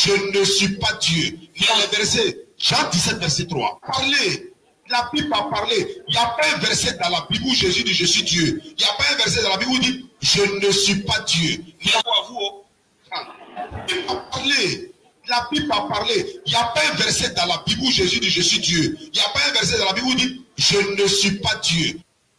je ne suis pas Dieu. Il y a les versets, Jean 17, verset 3. Parlez. La Bible a parlé. Il n'y a pas un verset dans la Bible où Jésus dit je suis Dieu. Il n'y a pas un verset dans la Bible où il dit je ne suis pas Dieu. Il y a à vous. Il a parlé. La Bible a parlé. Il n'y a pas un verset dans la Bible où Jésus dit je suis Dieu. Il n'y a pas un verset dans la Bible où il dit je ne suis pas Dieu.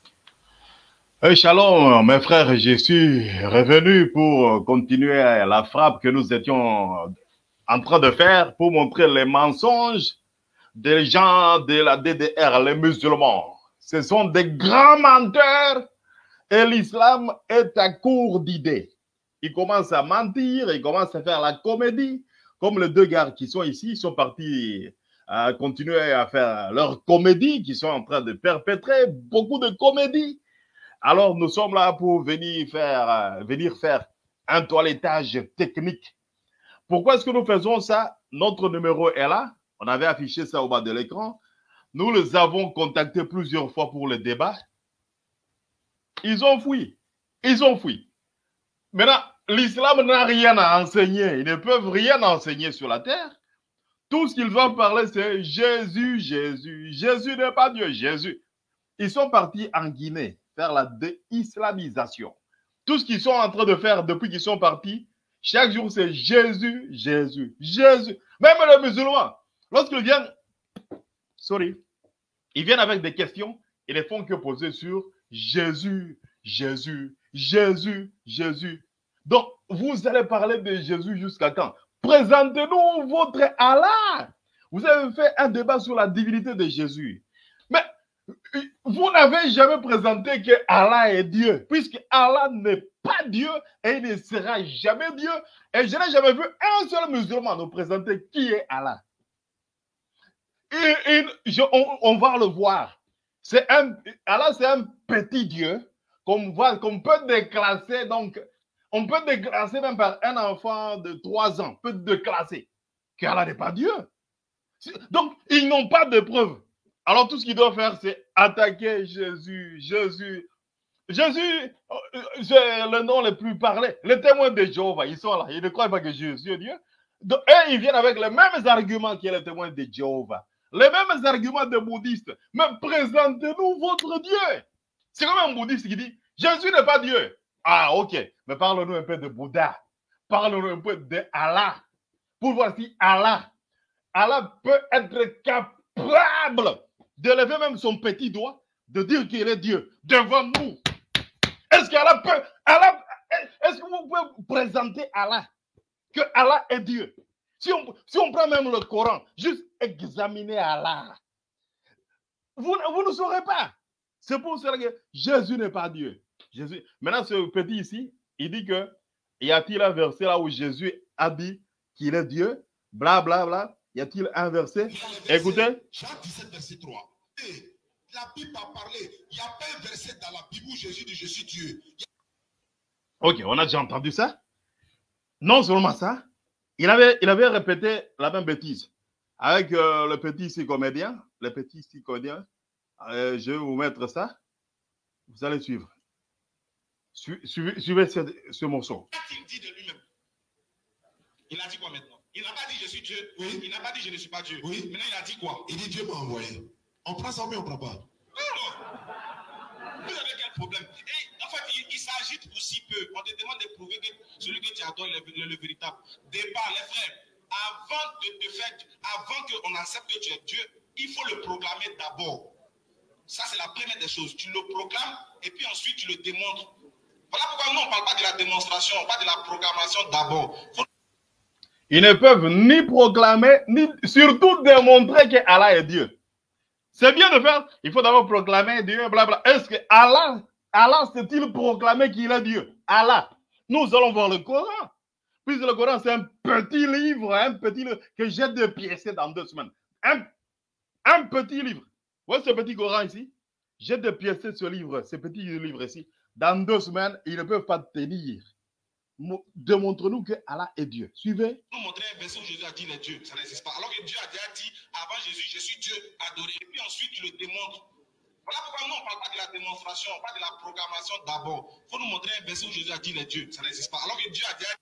Shalom, mes frères, je suis revenu pour continuer la frappe que nous étions en train de faire pour montrer les mensonges des gens de la DDR, les musulmans. Ce sont des grands menteurs et l'islam est à court d'idées. Ils commencent à mentir, ils commencent à faire la comédie, comme les deux gars qui sont ici, ils sont partis à continuer à faire leur comédie, qui sont en train de perpétrer beaucoup de comédies. Alors, nous sommes là pour venir faire un toilettage technique. Pourquoi est-ce que nous faisons ça? Notre numéro est là. On avait affiché ça au bas de l'écran. Nous les avons contactés plusieurs fois pour le débat. Ils ont fui. Ils ont fui. Maintenant, l'islam n'a rien à enseigner. Ils ne peuvent rien enseigner sur la terre. Tout ce qu'ils vont parler, c'est Jésus, Jésus. Jésus n'est pas Dieu, Jésus. Ils sont partis en Guinée faire la déislamisation. Tout ce qu'ils sont en train de faire depuis qu'ils sont partis, chaque jour, c'est Jésus, Jésus, Jésus. Même les musulmans, lorsqu'ils viennent, ils viennent avec des questions, ils ne font que poser sur Jésus, Jésus, Jésus, Jésus. Donc, vous allez parler de Jésus jusqu'à quand? Présentez-nous votre Allah. Vous avez fait un débat sur la divinité de Jésus. Mais vous n'avez jamais présenté que Allah est Dieu, puisque Allah n'est pas Dieu et il ne sera jamais Dieu. Et je n'ai jamais vu un seul musulman nous présenter qui est Allah. On va le voir. Allah, c'est un petit Dieu qu'on peut déclasser. Donc, on peut déclasser même par un enfant de 3 ans. Peut déclasser qu'Allah n'est pas Dieu. Donc, ils n'ont pas de preuves. Alors, tout ce qu'ils doivent faire, c'est attaquer Jésus. Jésus, c'est le nom le plus parlé. Les témoins de Jéhovah, ils sont là. Ils ne croient pas que Jésus est Dieu. Donc, eux, ils viennent avec les mêmes arguments que les témoins de Jéhovah. Les mêmes arguments des bouddhistes. Mais présentez-nous votre Dieu. C'est comme un bouddhiste qui dit, Jésus n'est pas Dieu. Ah, ok. Mais parle-nous un peu de Bouddha. Parle-nous un peu de Allah. Pour voir si Allah peut être capable de lever même son petit doigt, de dire qu'il est Dieu devant nous. Est-ce qu'Allah peut, est-ce que vous pouvez présenter Allah, que Allah est Dieu? Si on prend même le Coran, juste examiner Allah, vous ne saurez pas. C'est pour cela que Jésus n'est pas Dieu. Jésus. Maintenant, ce petit ici, il dit que, y a-t-il un verset là où Jésus a dit qu'il est Dieu? Bla, bla, bla. Y a-t-il un verset? Écoutez. Jean 17, verset 3. Et la Bible a parlé. Il n'y a pas un verset dans la Bible où Jésus dit je suis Dieu. Ok, on a déjà entendu ça. Non seulement ça, il avait répété la même bêtise avec le petit ici comédien. Le petit ici comédien. Je vais vous mettre ça. Vous allez suivre. Suivez ce morceau. Il dit de lui-même. Il a dit quoi maintenant? Il n'a pas dit je suis Dieu. Oui. Il n'a pas dit je ne suis pas Dieu. Oui. Maintenant, il a dit quoi? Il dit Dieu m'a envoyé. On prend ça ou bien on ne prend pas? Non. Vous avez quel problème? Et en fait, il s'agite pour si peu. On te demande de prouver que celui que tu adores est le véritable. Débat, les frères. Avant qu'on accepte que tu es Dieu, il faut le proclamer d'abord. Ça, c'est la première des choses. Tu le proclames et puis ensuite tu le démontres. Voilà pourquoi nous, on ne parle pas de la démonstration, on parle de la proclamation d'abord. Ils ne peuvent ni proclamer, ni surtout démontrer que Allah est Dieu. C'est bien de faire, il faut d'abord proclamer Dieu, blabla. Est-ce que Allah s'est-il proclamé qu'il est Dieu? Allah. Nous allons voir le Coran. Puisque le Coran, c'est un petit livre que j'ai dépiécé dans 2 semaines. Un petit livre. Vous voyez ce petit Coran ici? J'ai dépiécé ce livre, ce petit livre ici. Dans 2 semaines, ils ne peuvent pas tenir. Démontre-nous que Allah est Dieu. Suivez. Nous montrer un verset où Jésus a dit les dieux, ça n'existe pas. Alors que Dieu a déjà dit avant Jésus, je suis Dieu adoré. Et puis ensuite, tu le démontres. Voilà pourquoi nous, on ne parle pas de la démonstration, on parle de la proclamation d'abord. Il faut nous montrer un verset où Jésus a dit les dieux, ça n'existe pas. Alors que Dieu a déjà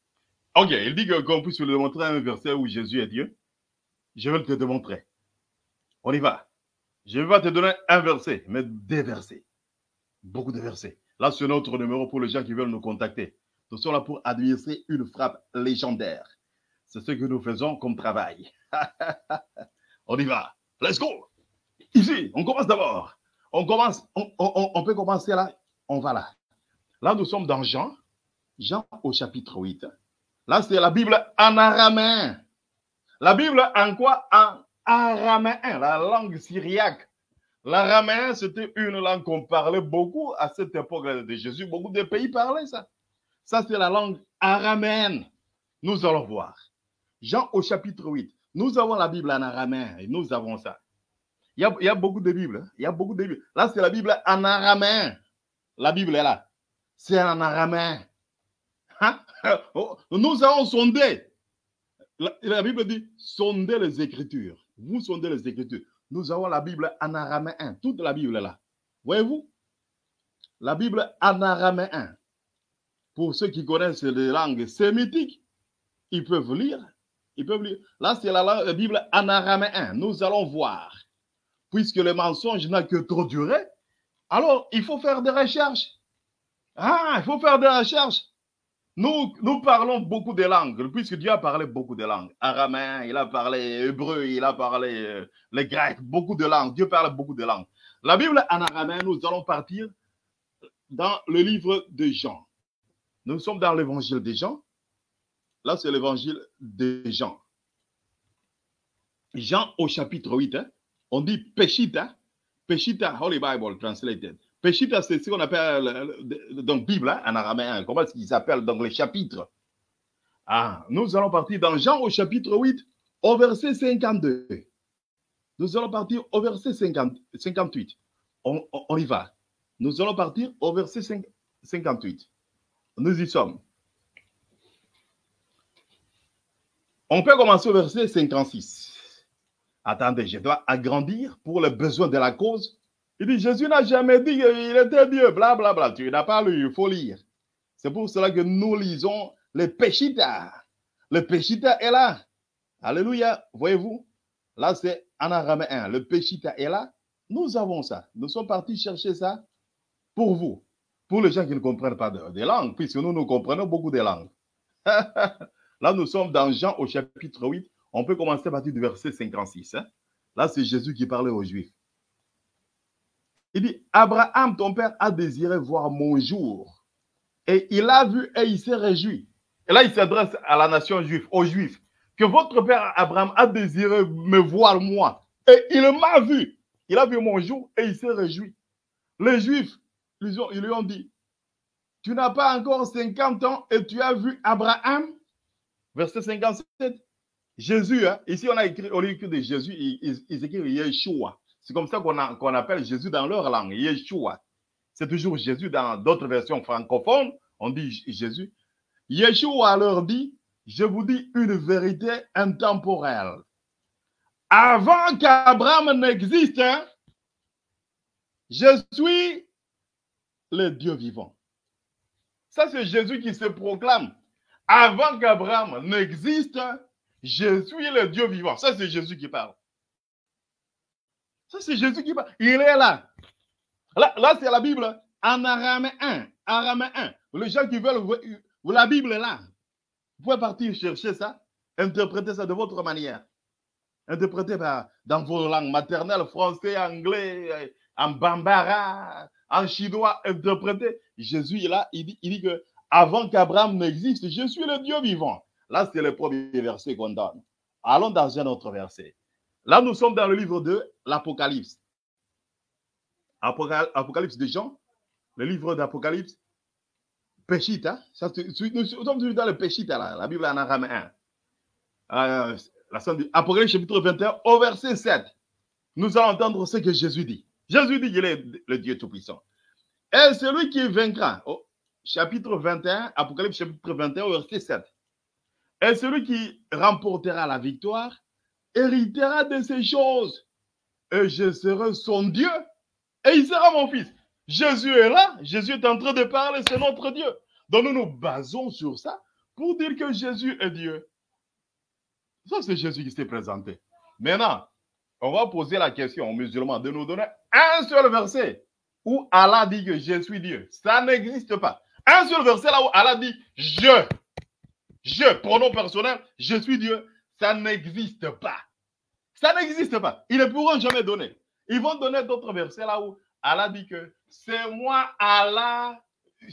Ok, il dit qu'on puisse lui démontrer un verset où Jésus est Dieu. Je vais te démontrer. On y va. Je ne vais pas te donner un verset, mais des versets. Beaucoup de versets. Là, c'est notre numéro pour les gens qui veulent nous contacter. Nous sommes là pour administrer une frappe légendaire. C'est ce que nous faisons comme travail. On y va. Let's go. Ici, on commence d'abord. On peut commencer là. On va là. Là, nous sommes dans Jean. Jean au chapitre 8. Là, c'est la Bible en araméen. La Bible en quoi? En araméen, la langue syriaque. L'araméen, c'était une langue qu'on parlait beaucoup à cette époque de Jésus. Beaucoup de pays parlaient ça. Ça, c'est la langue araméenne. Nous allons voir. Jean au chapitre 8. Nous avons la Bible en araméen et nous avons ça. Il y a beaucoup de Bibles. Il y a beaucoup de Bibles. Là, c'est la Bible en araméen. La Bible est là. C'est en araméen. Hein? Nous avons sondé. La Bible dit sondez les Écritures. Vous sondez les Écritures. Nous avons la Bible en araméen. Toute la Bible est là. Voyez-vous? La Bible en araméen. Pour ceux qui connaissent les langues sémitiques, ils peuvent lire. Ils peuvent lire. Là, c'est la Bible en araméen. Nous allons voir. Puisque le mensonge n'a que trop duré, alors il faut faire des recherches. Ah, il faut faire des recherches. Nous parlons beaucoup de langues, puisque Dieu a parlé beaucoup de langues. Araméen, il a parlé hébreu, il a parlé le grec, beaucoup de langues. Dieu parle beaucoup de langues. La Bible en araméen, nous allons partir dans le livre de Jean. Nous sommes dans l'évangile de Jean. Là, c'est l'évangile de Jean. Jean au chapitre 8, hein? On dit Peshitta. Peshitta, Holy Bible translated. Peshitta, c'est ce qu'on appelle donc Bible hein, en araméen. Comment est-ce qu'il s'appelle dans les chapitres? Ah, nous allons partir dans Jean au chapitre 8, au verset 52. Nous allons partir au verset 58. On y va. Nous allons partir au verset 58. Nous y sommes. On peut commencer au verset 56. Attendez, je dois agrandir pour les besoins de la cause. Il dit, Jésus n'a jamais dit qu'il était Dieu, blablabla. Bla, bla. Tu n'as pas lu, il faut lire. C'est pour cela que nous lisons le Peshitta. Le Peshitta est là. Alléluia. Voyez-vous? Là, c'est en araméen. Le Peshitta est là. Nous avons ça. Nous sommes partis chercher ça pour vous. Pour les gens qui ne comprennent pas de langues, puisque nous comprenons beaucoup de langues. Là, nous sommes dans Jean au chapitre 8. On peut commencer à partir du verset 56. Hein? Là, c'est Jésus qui parlait aux Juifs. Il dit, Abraham, ton père, a désiré voir mon jour. Et il a vu et il s'est réjoui. Et là, il s'adresse à la nation juive, aux Juifs. Que votre père Abraham a désiré me voir moi. Et il m'a vu. Il a vu mon jour et il s'est réjoui. Les Juifs, ils lui ont dit, tu n'as pas encore 50 ans et tu as vu Abraham. Verset 57. Jésus, hein, ici on a écrit, au lieu de Jésus, ils écrivent Yeshua. C'est comme ça qu'on appelle Jésus dans leur langue, Yeshua. C'est toujours Jésus dans d'autres versions francophones, on dit Jésus. Yeshua leur dit, je vous dis une vérité intemporelle. Avant qu'Abraham n'existe, hein, je suis le Dieu vivant. Ça, c'est Jésus qui se proclame. Avant qu'Abraham n'existe, je suis le Dieu vivant. Ça, c'est Jésus qui parle. Ça, c'est Jésus qui parle. Il est là. Là c'est la Bible en araméen. Araméen. Les gens qui veulent, la Bible est là. Vous pouvez partir chercher ça, interpréter ça de votre manière. Interpréter dans vos langues maternelles, français, anglais, en bambara, en chinois, interpréter. Jésus est là, il dit que avant qu'Abraham n'existe, je suis le Dieu vivant. Là, c'est le premier verset qu'on donne. Allons dans un autre verset. Là, nous sommes dans le livre de l'Apocalypse. Apocalypse de Jean, le livre d'Apocalypse. Peshitta, nous sommes dans le Peshitta, là, la Bible en araméen. Apocalypse chapitre 21, au verset 7. Nous allons entendre ce que Jésus dit. Jésus dit qu'il est le Dieu Tout-Puissant. Et celui qui vaincra, chapitre 21, Apocalypse chapitre 21, au verset 7. Et celui qui remportera la victoire héritera de ces choses. Et je serai son Dieu et il sera mon fils. Jésus est là, Jésus est en train de parler, c'est notre Dieu. Donc nous nous basons sur ça pour dire que Jésus est Dieu. Ça, c'est Jésus qui s'est présenté. Maintenant, on va poser la question aux musulmans de nous donner un seul verset où Allah dit que je suis Dieu. Ça n'existe pas. Un seul verset là où Allah dit je, pronom personnel, je suis Dieu. Ça n'existe pas. Ça n'existe pas. Ils ne pourront jamais donner. Ils vont donner d'autres versets là où Allah dit que c'est moi Allah.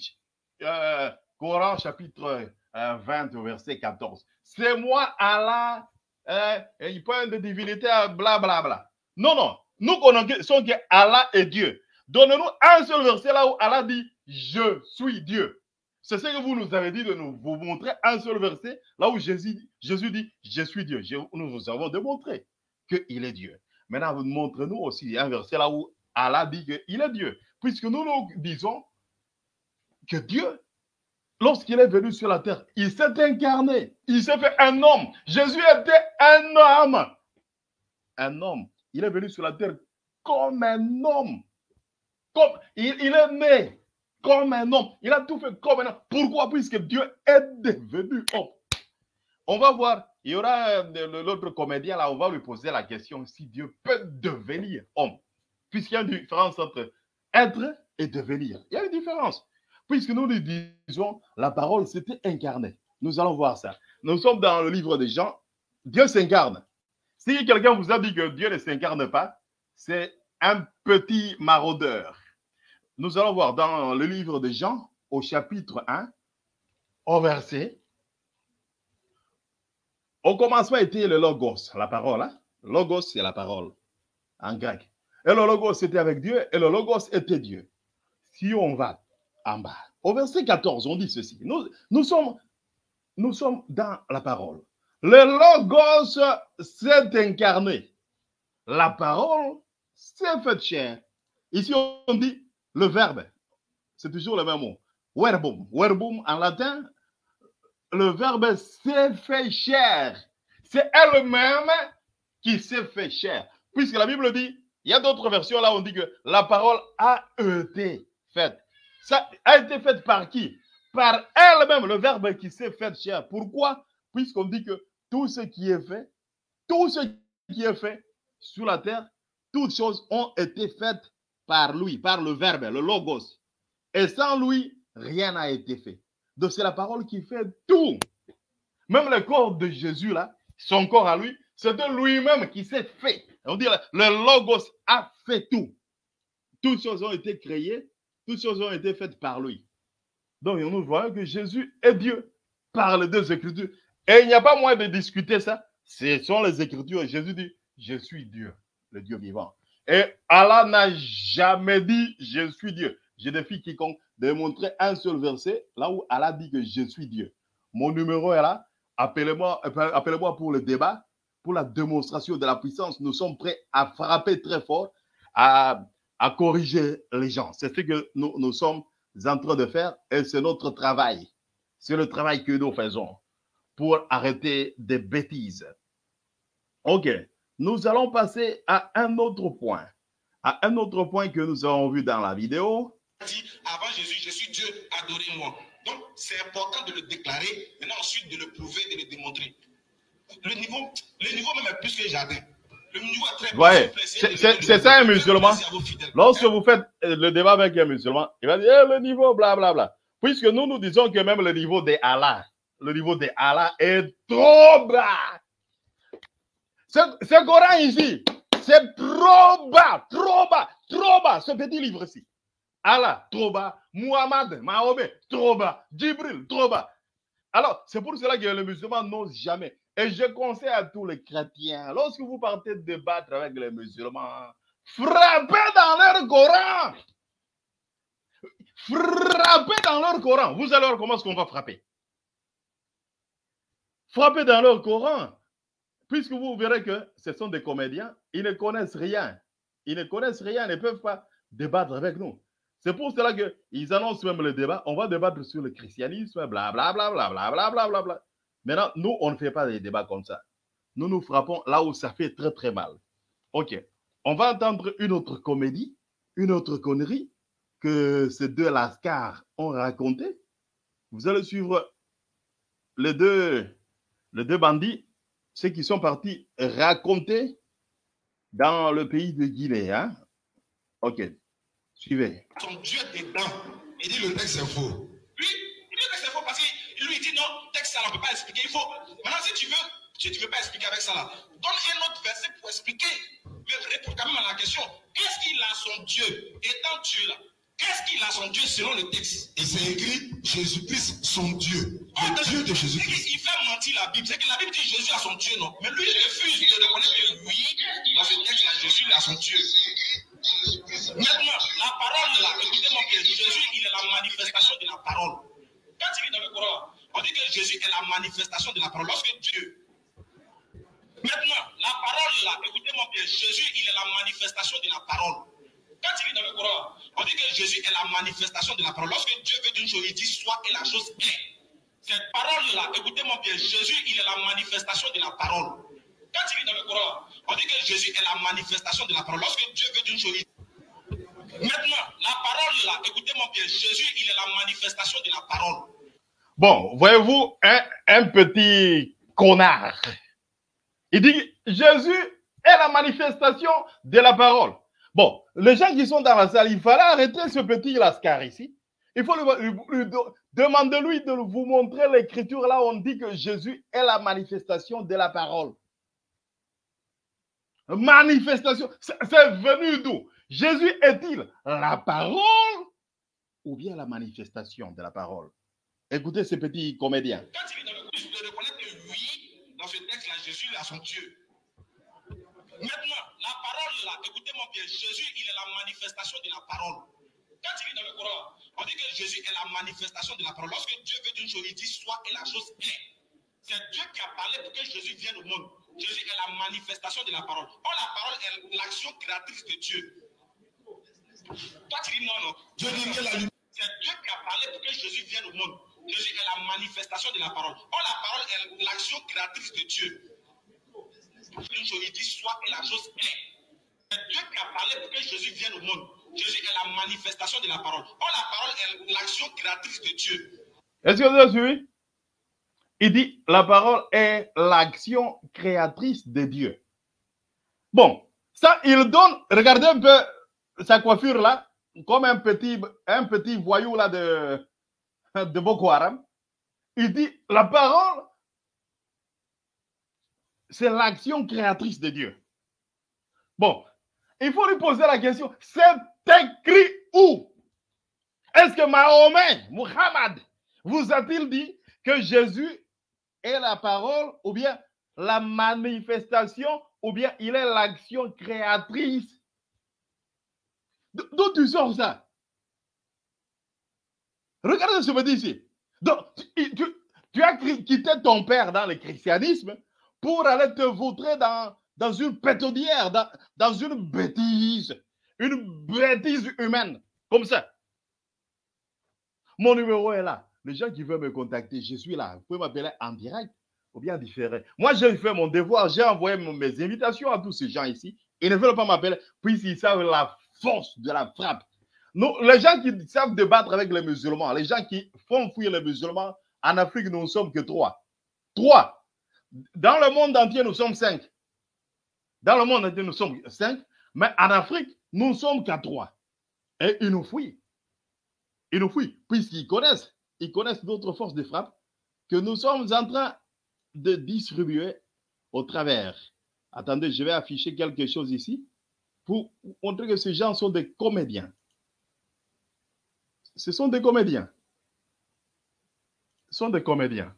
Coran chapitre 20 verset 14. C'est moi Allah. Il parle de divinité, blablabla. Bla, bla. Non, non. Nous connaissons que Allah est Dieu. Donnez-nous un seul verset là où Allah dit je suis Dieu. C'est ce que vous nous avez dit de nous vous montrer un seul verset là où Jésus dit je suis Dieu. Nous avons démontré qu'il est Dieu. Maintenant, montrez-nous aussi un verset là où Allah dit qu'il est Dieu. Puisque nous disons que Dieu, lorsqu'il est venu sur la terre, il s'est incarné. Il s'est fait un homme. Jésus était un homme. Un homme. Il est venu sur la terre comme un homme. Il est né comme un homme. Il a tout fait comme un homme. Pourquoi? Puisque Dieu est devenu homme. On va voir. Il y aura l'autre comédien là, on va lui poser la question si Dieu peut devenir homme. Puisqu'il y a une différence entre être et devenir. Il y a une différence. Puisque nous lui disons, la parole s'était incarnée. Nous allons voir ça. Nous sommes dans le livre de Jean. Dieu s'incarne. Si quelqu'un vous a dit que Dieu ne s'incarne pas, c'est un petit maraudeur. Nous allons voir dans le livre de Jean, au chapitre 1, au verset. Au commencement était le logos, la parole. Hein? Logos, c'est la parole, en grec. Et le logos était avec Dieu, et le logos était Dieu. Si on va en bas, au verset 14, on dit ceci. Nous sommes dans la parole. Le logos s'est incarné. La parole s'est faite chair. Ici, on dit le verbe. C'est toujours le même mot. Verbum. Verbum, en latin, le verbe s'est fait chair. C'est elle-même qui s'est fait chair. Puisque la Bible dit, il y a d'autres versions là, on dit que la parole a été faite. Ça a été faite par qui? Par elle-même, le verbe qui s'est fait chair. Pourquoi? Puisqu'on dit que tout ce qui est fait sur la terre, toutes choses ont été faites par lui, par le verbe, le logos. Et sans lui, rien n'a été fait. Donc c'est la parole qui fait tout. Même le corps de Jésus là, son corps à lui, c'est de lui-même qui s'est fait. On dit le logos a fait tout. Toutes choses ont été créées, toutes choses ont été faites par lui. Donc nous voyons que Jésus est Dieu par les deux Écritures. Et il n'y a pas moyen de discuter ça. Ce sont les Écritures. Jésus dit, je suis Dieu, le Dieu vivant. Et Allah n'a jamais dit, je suis Dieu. Je défie quiconque de montrer un seul verset là où Allah dit que je suis Dieu. Mon numéro est là. Appelez-moi pour le débat, pour la démonstration de la puissance. Nous sommes prêts à frapper très fort, à corriger les gens. C'est ce que nous sommes en train de faire et c'est notre travail. C'est le travail que nous faisons pour arrêter des bêtises. Ok, nous allons passer à un autre point. À un autre point que nous avons vu dans la vidéo. Avant Jésus, je suis Dieu, adorez-moi. Donc, c'est important de le déclarer, maintenant ensuite de le prouver, de le démontrer. Le niveau même est plus que le jardin. Le niveau est très ouais, c'est ça un musulman. Lorsque vous faites le débat avec un musulman, il va dire le niveau, blablabla. Bla, bla. Puisque nous disons que même le niveau des Allah est trop bas. Ce Coran ici, c'est trop bas, ce petit livre ici. Allah, trop bas. Muhammad, Mahomet, trop bas. Djibril, trop bas. Alors, c'est pour cela que les musulmans n'osent jamais. Et je conseille à tous les chrétiens, lorsque vous partez débattre avec les musulmans, frappez dans leur Coran. Frappez dans leur Coran. Vous allez voir comment est-ce qu'on va frapper. Frappez dans leur Coran. Puisque vous verrez que ce sont des comédiens, ils ne connaissent rien. Ils ne connaissent rien, ils ne peuvent pas débattre avec nous. C'est pour cela qu'ils annoncent même le débat. On va débattre sur le christianisme, blablabla. Maintenant, nous, on ne fait pas des débats comme ça. Nous nous frappons là où ça fait très, très mal. Ok. On va entendre une autre comédie, une autre connerie que ces deux lascars ont raconté. Vous allez suivre les deux bandits, ceux qui sont partis raconter dans le pays de Guinée. Hein? Ok, suivez. Son Dieu dedans. Il dit le texte est faux. Oui, il dit le texte est faux parce qu'il lui dit non, texte ça, on ne peut pas expliquer. Il faut. Maintenant, si tu veux pas expliquer avec ça là, donne un autre verset pour expliquer. Mais réponds quand même à la question. Est-ce qu'il a son Dieu étant Dieu là? Est-ce qu'il a son Dieu selon le texte? Et c'est écrit Jésus-Christ, son Dieu. Le Dieu de Jésus-Christ. Il fait mentir la Bible. C'est que la Bible dit Jésus a son Dieu, non? Mais lui, il refuse de reconnaître que oui, dans ce texte-là, Jésus a son Dieu. Maintenant, la parole là, écoutez-moi bien, Jésus, il est la manifestation de la parole. Quand il lit dans le Coran, on dit que Jésus est la manifestation de la parole. Lorsque Dieu. Maintenant, la parole là, écoutez-moi bien, Jésus, il est la manifestation de la parole. Quand il lit dans le Coran, on dit que Jésus est la manifestation de la parole. Lorsque Dieu veut d'une chose, il dit soit et la chose est. Cette parole-là, écoutez-moi bien, Jésus, il est la manifestation de la parole. Quand il lit dans le Coran, on dit que Jésus est la manifestation de la parole. Lorsque Dieu veut d'une chose, il dit. Maintenant, la parole-là, écoutez-moi bien, Jésus, il est la manifestation de la parole. Bon, voyez-vous, un petit connard. Il dit, Jésus est la manifestation de la parole. Bon, les gens qui sont dans la salle, il fallait arrêter ce petit lascar ici. Il faut lui demander-lui de vous montrer l'écriture là où on dit que Jésus est la manifestation de la parole. Manifestation, c'est venu d'où? Jésus est-il la parole ou bien la manifestation de la parole? Écoutez ce petit comédien. Quand il est dans le couche, de reconnaître que oui, dans ce texte-là, Jésus a son Dieu. Maintenant, la parole là, écoutez-moi bien, Jésus, il est la manifestation de la parole. Quand il lit dans le Coran, on dit que Jésus est la manifestation de la parole. Lorsque Dieu veut d'une chose, il dit soit et la chose est. C'est Dieu qui a parlé pour que Jésus vienne au monde. Jésus est la manifestation de la parole. Or, la parole est l'action créatrice de Dieu. Toi, tu dis non, non. Dieu dit que la lumière. C'est Dieu qui a parlé pour que Jésus vienne au monde. Jésus est la manifestation de la parole. Or, la parole est l'action créatrice de Dieu. Une chose, il dit soit et la chose est. C'est Dieu qui a parlé pour que Jésus vienne au monde. Jésus est la manifestation de la parole. Or, la parole est l'action créatrice de Dieu. Est-ce que vous avez suivi? Il dit la parole est l'action créatrice de Dieu. Bon, ça, il donne, regardez un peu sa coiffure là, comme un petit voyou là de Boko Haram. Il dit la parole, c'est l'action créatrice de Dieu. Bon, il faut lui poser la question, c'est écrit où? Est-ce que Mahomet, Muhammad, vous a-t-il dit que Jésus est la parole ou bien la manifestation ou bien il est l'action créatrice? D'où tu sors ça? Regardez ce que je dis ici. Donc, tu as quitté ton père dans le christianisme pour aller te vautrer dans une pétodière, dans une bêtise humaine, comme ça. Mon numéro est là. Les gens qui veulent me contacter, je suis là. Vous pouvez m'appeler en direct ou bien différé. Moi, j'ai fait mon devoir, j'ai envoyé mes invitations à tous ces gens ici. Ils ne veulent pas m'appeler puisqu'ils savent la force de la frappe. Nous, les gens qui savent débattre avec les musulmans, les gens qui font fuir les musulmans, en Afrique, nous ne sommes que 3. 3. Dans le monde entier, nous sommes 5. Dans le monde entier, nous sommes 5. Mais en Afrique, nous ne sommes qu'à 3. Et ils nous fuient. Ils nous fuient, puisqu'ils connaissent d'autres forces de frappe que nous sommes en train de distribuer au travers. Attendez, je vais afficher quelque chose ici pour montrer que ces gens sont des comédiens. Ce sont des comédiens. Ce sont des comédiens.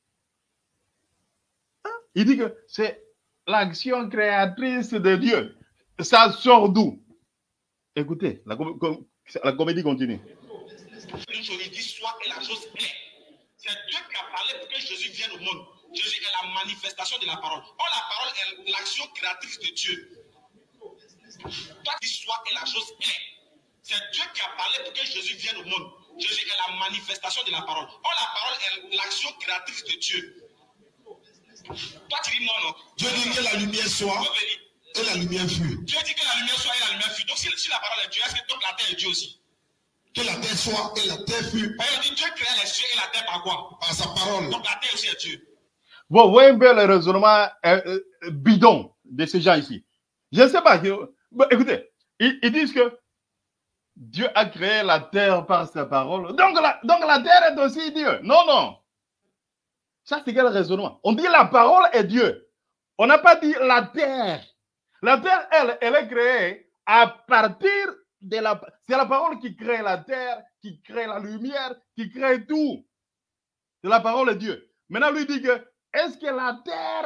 Il dit que c'est l'action créatrice de Dieu. Ça sort d'où? Écoutez, la comédie continue. Une chose, il dit soit et la chose est. C'est Dieu qui a parlé pour que Jésus vienne au monde. Jésus est la manifestation de la parole. Or, la parole est l'action créatrice de Dieu. Toi, dis soit et la chose est. C'est Dieu qui a parlé pour que Jésus vienne au monde. Jésus est la manifestation de la parole. Or, la parole est l'action créatrice de Dieu. Toi, tu dis non, non. Dieu dit que la lumière soit et la lumière fut. Dieu dit que la lumière soit et la lumière fut. Donc, si la parole est Dieu, est-ce que donc la terre est Dieu aussi? Que la terre soit et la terre fut. Il dit Dieu créa les cieux et la terre par quoi? Par sa parole. Donc la terre aussi est Dieu. Vous voyez un peu le raisonnement bidon de ces gens ici. Je ne sais pas. Écoutez, ils disent que Dieu a créé la terre par sa parole. Donc la terre est aussi Dieu. Non, non. Ça, c'est quel raisonnement? On dit la parole est Dieu. On n'a pas dit la terre. La terre, elle est créée à partir de la... C'est la parole qui crée la terre, qui crée la lumière, qui crée tout. C'est la parole est Dieu. Maintenant, lui dit que est-ce que la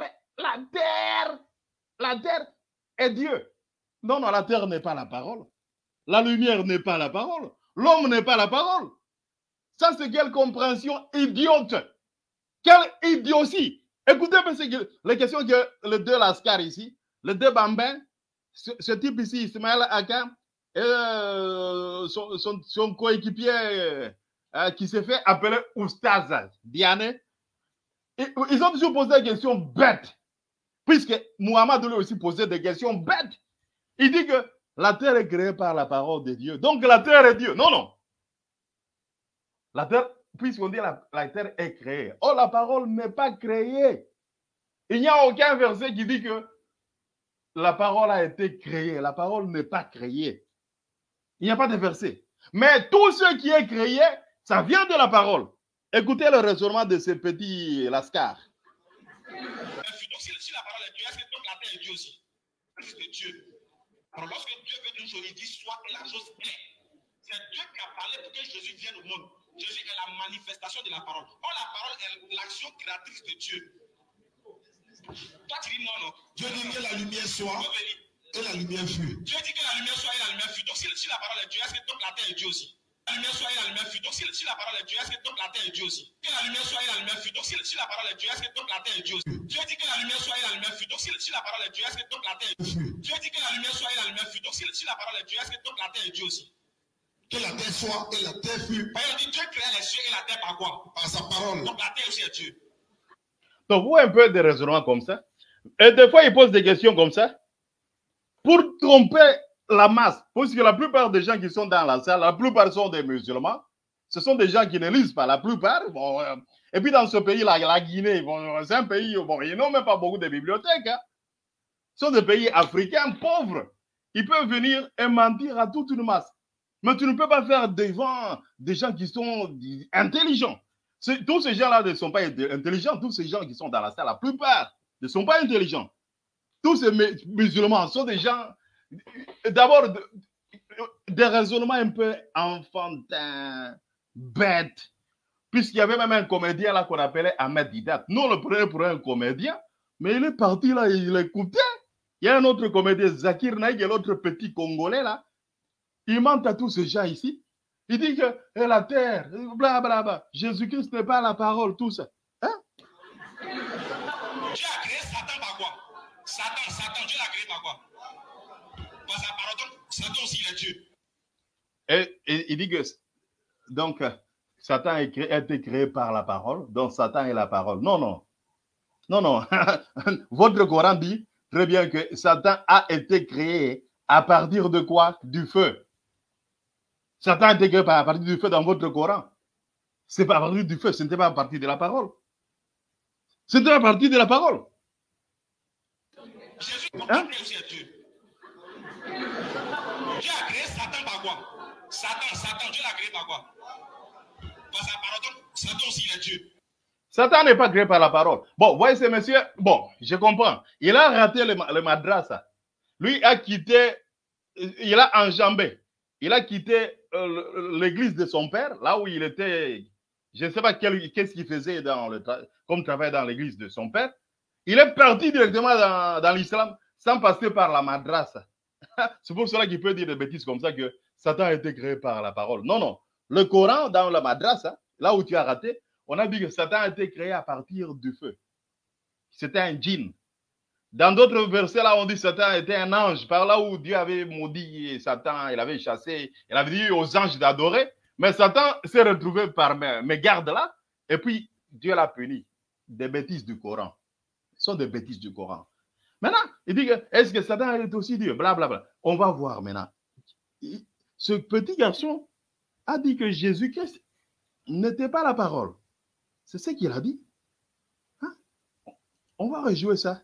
terre est Dieu? Non, non, la terre n'est pas la parole. La lumière n'est pas la parole. L'homme n'est pas la parole. Ça, c'est quelle compréhension idiote. Quelle idiotie. Écoutez, les questions que les deux Lascar ici, les deux Bambins, ce type ici, Ismaël Aka, et son coéquipier qui s'est fait appeler Oustaz Diane, ils ont toujours posé des questions bêtes. Puisque Muhammad lui aussi posait des questions bêtes. Il dit que la terre est créée par la parole de Dieu. Donc la terre est Dieu. Non, non. La terre, puisqu'on dit la terre est créée. Oh, la parole n'est pas créée. Il n'y a aucun verset qui dit que la parole a été créée. La parole n'est pas créée. Il n'y a pas de verset. Mais tout ce qui est créé, ça vient de la parole. Écoutez le raisonnement de ce petit Lascar. Donc si la parole est Dieu, est-ce que donc la terre est Dieu aussi? C'est Dieu. Alors lorsque Dieu veut une chose, il dit soit et la chose est. C'est Dieu qui a parlé pour que Jésus vienne au monde. Jésus est la manifestation de la parole. Or la parole est l'action créatrice de Dieu. Toi tu dis non, non. Dieu dit que la lumière soit et la lumière fut. Dieu dit que la lumière soit et la lumière fut. Donc si la parole est Dieu, est-ce que donc la terre est Dieu aussi? La lumière soit et la lumière fut. Donc si la parole est Dieu, est-ce que donc la terre est Dieu aussi? Que la lumière soit et la lumière fut. Donc si la parole est Dieu, est-ce que donc la terre est Dieu aussi? Dieu dit que la lumière soit et la lumière fut. Donc si la parole est Dieu, est-ce que donc la terre est Dieu? Dieu dit que la lumière soit et la lumière fut. Donc si la parole est Dieu, est-ce que donc la terre est Dieu aussi? Que la terre soit et la terre fut. Il dit Dieu créa les cieux et la terre par quoi? Par sa parole. Donc la terre aussi est Dieu. Donc vous voyez un peu des raisonnements comme ça. Et des fois, ils posent des questions comme ça pour tromper la masse. Parce que la plupart des gens qui sont dans la salle, la plupart sont des musulmans. Ce sont des gens qui ne lisent pas, la plupart. Bon, et puis dans ce pays-là, la Guinée, bon, c'est un pays, bon, ils n'ont même pas beaucoup de bibliothèques. Hein. Ce sont des pays africains pauvres. Ils peuvent venir et mentir à toute une masse. Mais tu ne peux pas faire devant des gens qui sont intelligents. Tous ces gens-là ne sont pas intelligents. Tous ces gens qui sont dans la salle, la plupart ne sont pas intelligents. Tous ces musulmans sont des gens, d'abord, des raisonnements un peu enfantins, bêtes. Puisqu'il y avait même un comédien là qu'on appelait Ahmed Didat. Nous, on le prenait pour un comédien, mais il est parti là, il écoutait. Il y a un autre comédien, Zakir Naïk, et l'autre petit Congolais là. Il ment à tous ces gens ici. Il dit que la terre, blablabla, Jésus-Christ n'est pas la parole, tout ça. Hein? Dieu a créé Satan par quoi? Satan, Dieu l'a créé par quoi? Par sa parole, donc Satan aussi il est Dieu. Et il dit que donc Satan a été créé par la parole, donc Satan est la parole. Non, non. Non, non. Votre Coran dit très bien que Satan a été créé à partir de quoi? Du feu. Satan a été créé à partir du feu dans votre Coran. C'est pas à partir du feu, ce n'était pas à partir de la parole. C'était à partir de la parole. Jésus hein? Aussi est Dieu. Dieu a créé Satan par quoi? Satan, Dieu l'a créé par quoi? Par sa parole, donc Satan aussi il est Dieu. Satan n'est pas créé par la parole. Bon, voyez ce monsieur, bon, je comprends. Il a raté le madrasa. Lui a quitté, il a enjambé. Il a quitté l'église de son père, là où il était, je ne sais pas qu'est-ce qu'il faisait comme travail dans l'église de son père. Il est parti directement dans l'islam sans passer par la madrasa. C'est pour cela qu'il peut dire des bêtises comme ça que Satan a été créé par la parole. Non, non. Le Coran, dans la madrasa, là où tu as raté, on a dit que Satan a été créé à partir du feu. C'était un djinn. Dans d'autres versets, là, on dit que Satan était un ange. Par là où Dieu avait maudit Satan, il avait chassé, il avait dit aux anges d'adorer. Mais Satan s'est retrouvé par mes gardes là. Et puis, Dieu l'a puni. Des bêtises du Coran. Ce sont des bêtises du Coran. Maintenant, il dit que, est-ce que Satan est aussi Dieu? Blablabla. On va voir maintenant. Ce petit garçon, a dit que Jésus-Christ n'était pas la parole. C'est ce qu'il a dit. Hein? On va rejouer ça.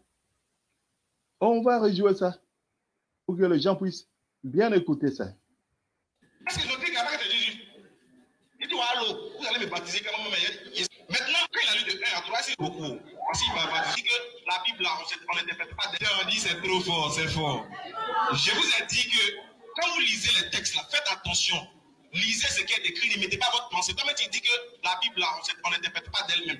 On va rejouer ça pour que les gens puissent bien écouter ça. Parce que je dis qu'avec Jésus, il dit allô, vous allez me baptiser quand même. Maintenant, quand il a lu de 1 à 3, c'est beaucoup. Parce qu'il va baptiser que la Bible, on n'interprète pas. On dit c'est trop fort, c'est fort. Je vous ai dit que quand vous lisez les textes, là, faites attention. Lisez ce qui est écrit, ne mettez pas votre pensée. Toi, tu dis que la Bible, on n'interprète pas d'elle-même.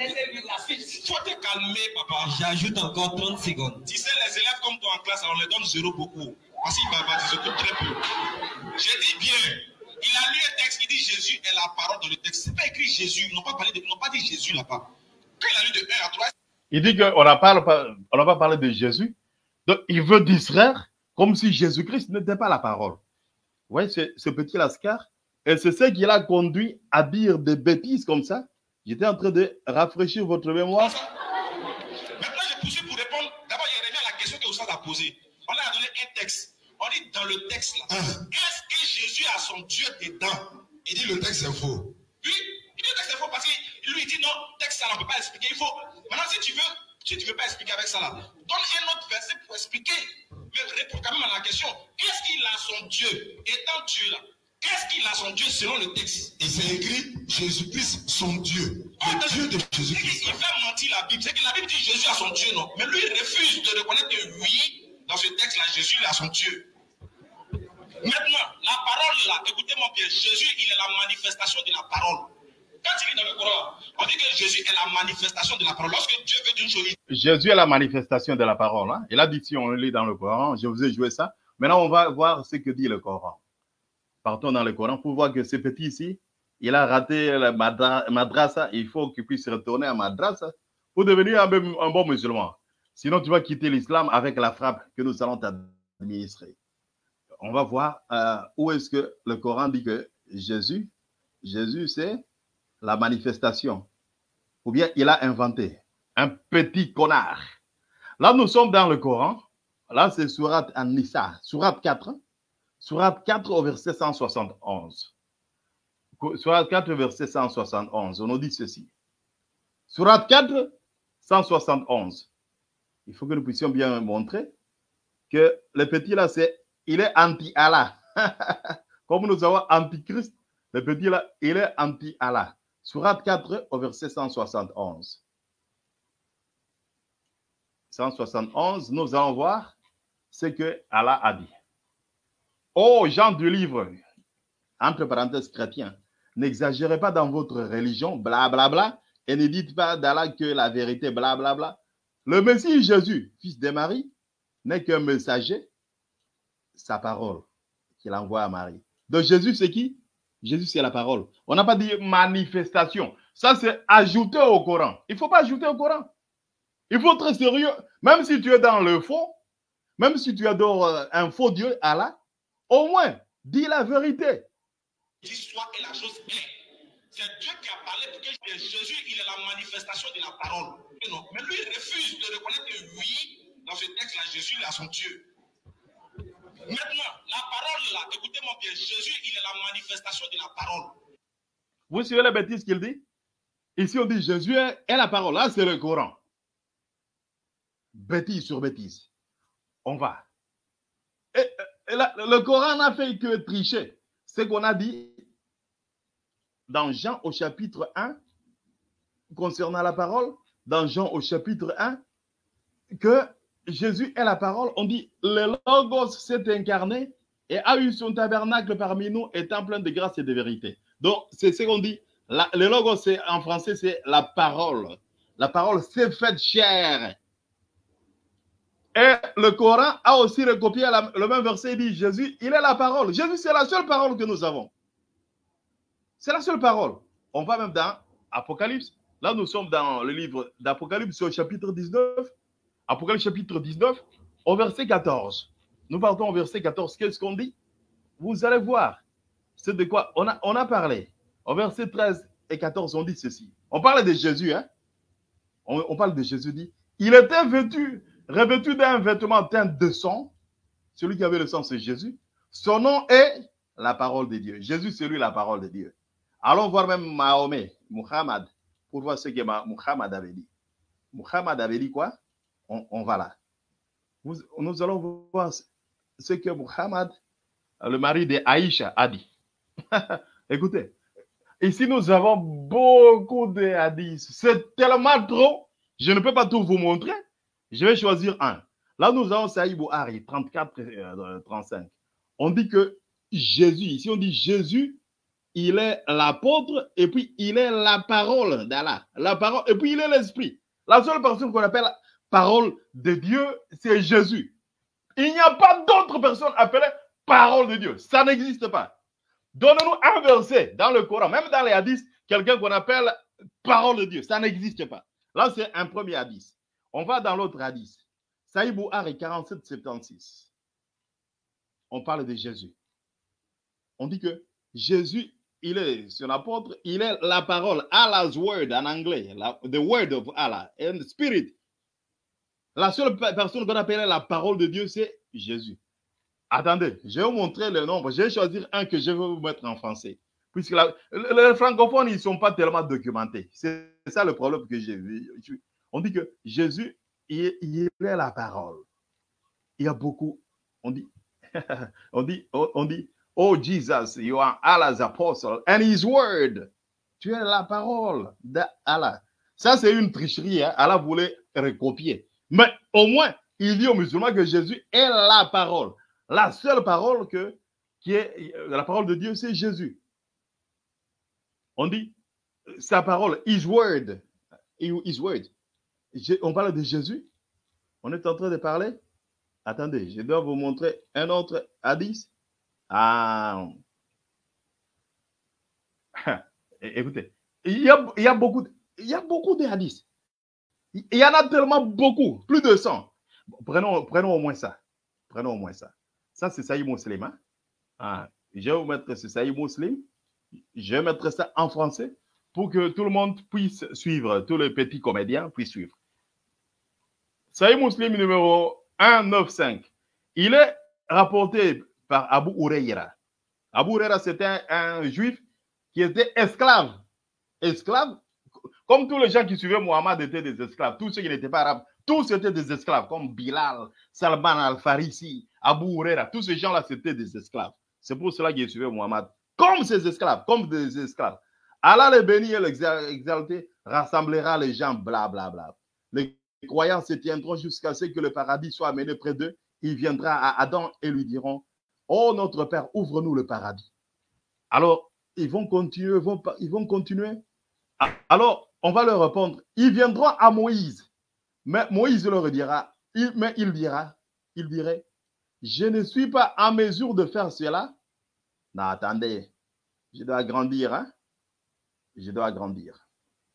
Il faut te calmer, papa. J'ajoute encore 30 secondes. Tu sais, les élèves comme toi en classe, on les donne 0 beaucoup. Parce qu'il va baptiser très peu. Je dis bien. Il a lu un texte qui dit Jésus est la parole dans le texte. Ce n'est pas écrit Jésus. Ils n'ont pas dit Jésus là-bas. Quand il a lu de 1 à 3. Il dit qu'on n'a pas parlé de Jésus. Donc, il veut distraire comme si Jésus-Christ n'était pas la parole. Oui, ce petit lascar. Et c'est ce qui l'a conduit à dire des bêtises comme ça. J'étais en train de rafraîchir votre mémoire. Maintenant, je poursuis pour répondre. D'abord, il revient à la question que Oussad a posée. On a donné un texte. On dit dans le texte là. Est-ce que Jésus a son Dieu dedans? Il dit le texte est faux. Oui, il dit le texte est faux parce que lui il dit non, texte ça on ne peut pas expliquer. Il faut. Maintenant, si tu veux pas expliquer avec ça là, donne un autre verset pour expliquer. Mais réponds quand même à la question. Est-ce qu'il a son Dieu? Étant Dieu là, est-ce qu'il a son Dieu selon le texte? Et c'est écrit Jésus-Christ, son Dieu. Le Dieu de Jésus-Christ. Il fait mentir la Bible. C'est que la Bible dit Jésus a son Dieu, non? Mais lui, il refuse de reconnaître que oui, dans ce texte-là, Jésus il a son Dieu. Maintenant, la parole là, écoutez-moi bien, Jésus, il est la manifestation de la parole. Quand il lit dans le Coran, on dit que Jésus est la manifestation de la parole. Lorsque Dieu veut d'une chose, Jésus est la manifestation de la parole. Hein? Il a dit, si on lit dans le Coran, je vous ai joué ça. Maintenant, on va voir ce que dit le Coran. Partons dans le Coran pour voir que ce petit ici, il a raté la madrasa. Il faut qu'il puisse retourner à madrasa pour devenir un bon musulman. Sinon, tu vas quitter l'islam avec la frappe que nous allons t'administrer. On va voir où est-ce que le Coran dit que Jésus c'est la manifestation. Ou bien il a inventé un petit connard. Là, nous sommes dans le Coran. Là, c'est Surat An-Nisa, Surat 4. Surat 4 au verset 171. Surat 4 verset 171. On nous dit ceci. Surat 4, 171. Il faut que nous puissions bien montrer que le petit là, il est anti-Allah. Comme nous avons anti-Christ, le petit là, il est anti-Allah. Surat 4 au verset 171. 171, nous allons voir ce que Allah a dit. Ô gens du livre, entre parenthèses chrétiens, n'exagérez pas dans votre religion, blablabla, bla, bla, et ne dites pas d'Allah que la vérité, blablabla. Bla, bla. Le Messie Jésus, fils de Marie, n'est qu'un messager, sa parole qu'il envoie à Marie. Donc Jésus, c'est qui? Jésus, c'est la parole. On n'a pas dit manifestation. Ça, c'est ajouter au Coran. Il ne faut pas ajouter au Coran. Il faut être sérieux. Même si tu es dans le faux, même si tu adores un faux Dieu, Allah, au moins, dis la vérité. L'histoire est la chose est. C'est Dieu qui a parlé pour que Jésus, il est la manifestation de la parole. Non. Mais lui, il refuse de reconnaître que oui, dans ce texte-là, Jésus, il a son Dieu. Maintenant, la parole là, écoutez-moi bien, Jésus, il est la manifestation de la parole. Vous suivez la bêtise qu'il dit? Ici, on dit Jésus est la parole. Là, c'est le Coran. Bêtise sur bêtise. On va. Et le Coran n'a fait que tricher. C'est qu'on a dit dans Jean au chapitre 1, concernant la parole, dans Jean au chapitre 1, que Jésus est la parole. On dit, le Logos s'est incarné et a eu son tabernacle parmi nous, étant plein de grâce et de vérité. Donc, c'est ce qu'on dit. Le Logos, en français, c'est la parole. La parole s'est faite chair. Et le Coran a aussi recopié le même verset. Il dit, Jésus, il est la parole. Jésus, c'est la seule parole que nous avons. C'est la seule parole. On va même dans Apocalypse. Là, nous sommes dans le livre d'Apocalypse au chapitre 19. Apocalypse chapitre 19, au verset 14. Nous partons au verset 14. Qu'est-ce qu'on dit? Vous allez voir. C'est de quoi on a parlé. Au verset 13 et 14, on dit ceci. On parle de Jésus. Hein? On parle de Jésus dit, il était revêtu d'un vêtement teint de sang. Celui qui avait le sang, c'est Jésus. Son nom est la parole de Dieu. Jésus, c'est lui la parole de Dieu. Allons voir même Mahomet, Muhammad, pour voir ce que Muhammad avait dit. Muhammad avait dit quoi? On va là. Nous allons voir ce que Muhammad, le mari de Aïcha, a dit. Écoutez, ici nous avons beaucoup de hadiths. C'est tellement trop, je ne peux pas tout vous montrer. Je vais choisir un. Là, nous avons Sahih Bukhari 34-35. On dit que Jésus, ici on dit Jésus, il est l'apôtre et puis il est la parole d'Allah. La parole, et puis il est l'esprit. La seule personne qu'on appelle parole de Dieu, c'est Jésus. Il n'y a pas d'autre personne appelée parole de Dieu. Ça n'existe pas. Donnez-nous un verset dans le Coran, même dans les hadiths, quelqu'un qu'on appelle parole de Dieu. Ça n'existe pas. Là, c'est un premier hadith. On va dans l'autre hadith. Sahih Bukhari 47-76. On parle de Jésus. On dit que Jésus, il est son apôtre, il est la parole, Allah's word en anglais, the word of Allah, and the spirit. La seule personne qu'on appelle la parole de Dieu, c'est Jésus. Attendez, je vais vous montrer le nombre. Je vais choisir un que je vais vous mettre en français. Puisque les francophones, ils ne sont pas tellement documentés. C'est ça le problème que j'ai vu. On dit que Jésus, il est la parole. Il y a beaucoup, on dit, oh Jesus, you are Allah's apostle and his word. Tu es la parole d'Allah. Ça, c'est une tricherie. Hein? Allah voulait recopier. Mais au moins, il dit aux musulmans que Jésus est la parole. La seule parole qui est la parole de Dieu, c'est Jésus. On dit sa parole, his word. His word. On parle de Jésus. On est en train de parler. Attendez, je dois vous montrer un autre hadith. Écoutez, il y a beaucoup de hadiths. Il y en a tellement beaucoup, plus de 100. Prenons au moins ça. Prenons au moins ça. Ça, c'est Sahih Muslim. Hein? Je vais vous mettre ce Sahih Muslim. Je vais mettre ça en français pour que tout le monde puisse suivre, tous les petits comédiens puissent suivre. Sahih Muslim numéro 195. Il est rapporté par Abu Huraira. Abu Huraira, c'était un juif qui était esclave. Esclave, comme tous les gens qui suivaient Mohammed étaient des esclaves. Tous ceux qui n'étaient pas arabes, tous étaient des esclaves, comme Bilal, Salman al-Farisi, Abu Huraira. Tous ces gens-là, c'était des esclaves. C'est pour cela qu'ils suivaient Mohammed. Comme ces esclaves, comme des esclaves. Allah les bénit et l'exalté rassemblera les gens, blablabla. Bla, bla. Les croyants se tiendront jusqu'à ce que le paradis soit amené près d'eux. Il viendra à Adam et lui diront: oh notre Père, ouvre-nous le paradis. Alors, ils vont continuer, ils vont continuer. Alors, on va leur répondre: ils viendront à Moïse. Mais Moïse leur dira, il dirait: je ne suis pas en mesure de faire cela. Non, attendez, je dois grandir, hein? Je dois grandir.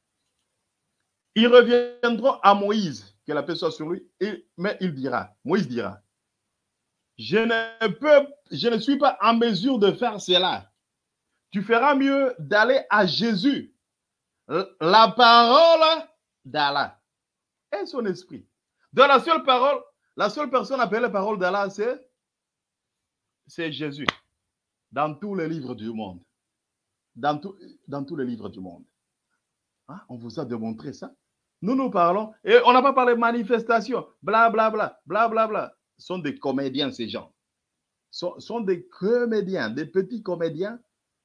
Ils reviendront à Moïse, que la paix soit sur lui, mais Moïse dira: je ne suis pas en mesure de faire cela. Tu feras mieux d'aller à Jésus, la parole d'Allah et son esprit. Dans la seule personne appelée parole d'Allah, c'est Jésus. Dans tous les livres du monde. Dans tous les livres du monde. Hein? On vous a démontré ça. Nous parlons, et on n'a pas parlé de manifestation, blablabla, blablabla. Ce sont des comédiens, ces gens. Sont des comédiens, des petits comédiens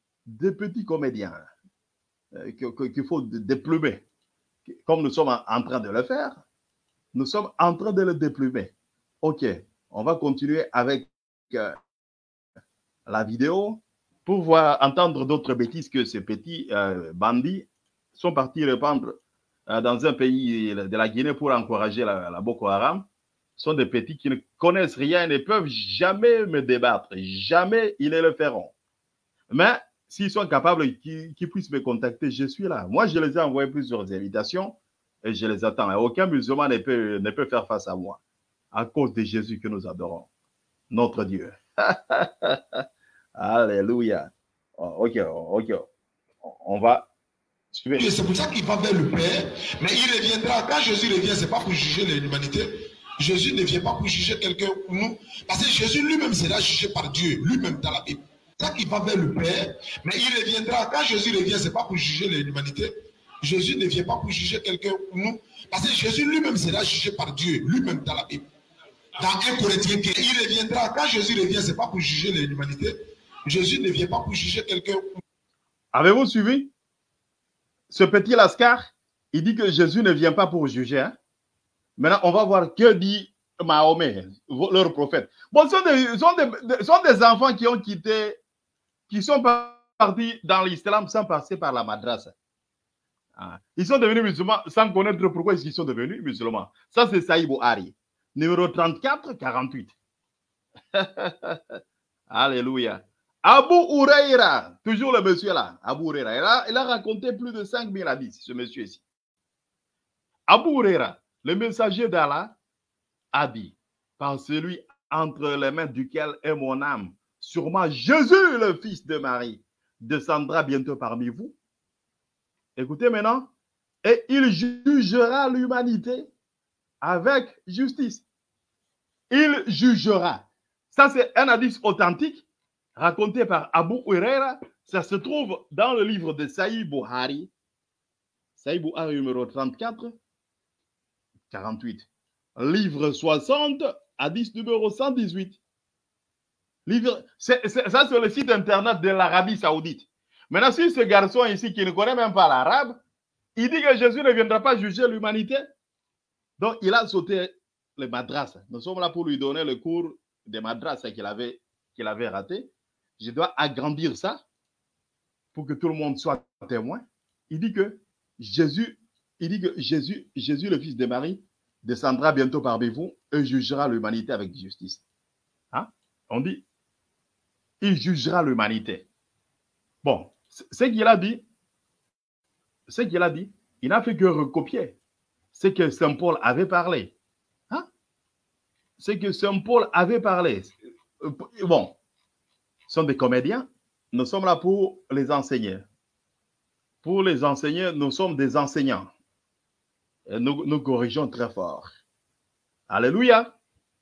qu'il faut déplumer. Comme nous sommes en train de le faire, nous sommes en train de le déplumer. Ok, on va continuer avec la vidéo pour entendre d'autres bêtises que ces petits bandits sont partis répandre dans un pays de la Guinée pour encourager la Boko Haram. Ce sont des petits qui ne connaissent rien et ne peuvent jamais me débattre. Jamais ils ne le feront. Mais s'ils sont capables, qu'ils puissent me contacter, je suis là. Moi, je les ai envoyé plusieurs invitations et je les attends. Et aucun musulman ne peut faire face à moi à cause de Jésus que nous adorons, notre Dieu. Alléluia. Ok. On va suivre. C'est pour ça qu'il va vers le Père, mais il reviendra. Quand Jésus revient, ce n'est pas pour juger l'humanité. Jésus ne vient pas pour juger quelqu'un ou nous. Parce que Jésus lui-même sera jugé par Dieu, lui-même dans la Bible. ça qu'il va vers le Père, mais il reviendra. Quand Jésus revient, ce n'est pas pour juger l'humanité. Jésus ne vient pas pour juger quelqu'un ou nous. Parce que Jésus lui-même sera jugé par Dieu, lui-même dans la Bible. Dans 1 Corinthiens, il reviendra. Quand Jésus revient, ce n'est pas pour juger l'humanité. Jésus ne vient pas pour juger quelqu'un. Avez-vous suivi? Ce petit Lascar, il dit que Jésus ne vient pas pour juger. Hein? Maintenant, on va voir que dit Mahomet, leur prophète. Bon, ce sont des enfants qui ont quitté, qui sont partis dans l'islam sans passer par la madrasa. Ah. Ils sont devenus musulmans sans connaître pourquoi ils sont devenus musulmans. Ça, c'est Saïd Bouhari. Numéro 34-48. Alléluia. Abu Huraira, toujours le monsieur là, Abu Huraira, il a raconté plus de 5000 hadiths, ce monsieur ici. Abu Huraira, le messager d'Allah, a dit, par celui entre les mains duquel est mon âme, sûrement Jésus, le fils de Marie, descendra bientôt parmi vous. Écoutez maintenant, et il jugera l'humanité avec justice. Il jugera. Ça, c'est un hadith authentique raconté par Abu Huraira. Ça se trouve dans le livre de Saïd Bouhari. Saïd Bouhari numéro 34, 48. Livre 60, hadith numéro 118. Ça, c'est le site internet de l'Arabie Saoudite. Maintenant, si ce garçon ici qui ne connaît même pas l'arabe, il dit que Jésus ne viendra pas juger l'humanité, donc il a sauté les madrasas. Nous sommes là pour lui donner le cours des madrasas qu'il avait raté. Je dois agrandir ça pour que tout le monde soit témoin. Il dit que Jésus, le fils de Marie, descendra bientôt parmi vous et jugera l'humanité avec justice. Hein? On dit, il jugera l'humanité. Bon, ce qu'il a dit, il n'a fait que recopier ce que Saint Paul avait parlé. Hein? Ce que Saint Paul avait parlé. Bon, ce sont des comédiens, nous sommes là pour les enseigner. Pour les enseigner, nous sommes des enseignants. Et nous corrigeons très fort. Alléluia.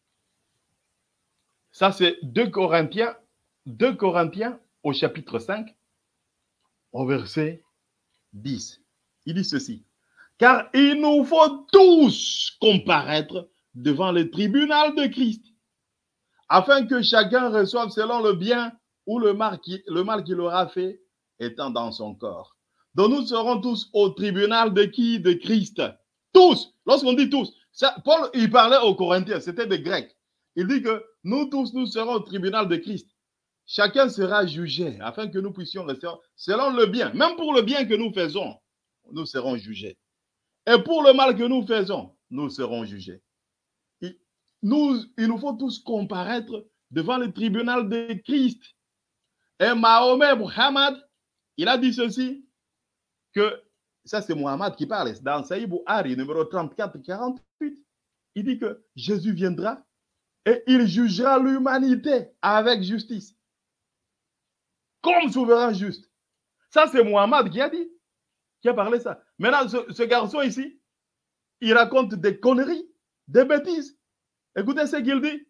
Ça, c'est 2 Corinthiens au chapitre 5, au verset 10. Il dit ceci. Car il nous faut tous comparaître devant le tribunal de Christ, afin que chacun reçoive selon le bien ou le mal qu'il aura fait étant dans son corps. Donc nous serons tous au tribunal de qui? De Christ. Tous. Lorsqu'on dit tous, ça, Paul, il parlait aux Corinthiens, c'était des Grecs. Il dit que nous tous, nous serons au tribunal de Christ. Chacun sera jugé afin que nous puissions rester selon le bien. Même pour le bien que nous faisons, nous serons jugés. Et pour le mal que nous faisons, nous serons jugés. Il nous faut tous comparaître devant le tribunal de Christ. Et Mahomet, Muhammad, il a dit ceci, que, ça c'est Muhammad qui parle, dans Saïd Bouhari, numéro 34-48, il dit que Jésus viendra et il jugera l'humanité avec justice. Comme souverain juste. Ça c'est Muhammad qui a dit, qui a parlé ça. Maintenant, ce garçon ici, il raconte des conneries, des bêtises. Écoutez ce qu'il dit.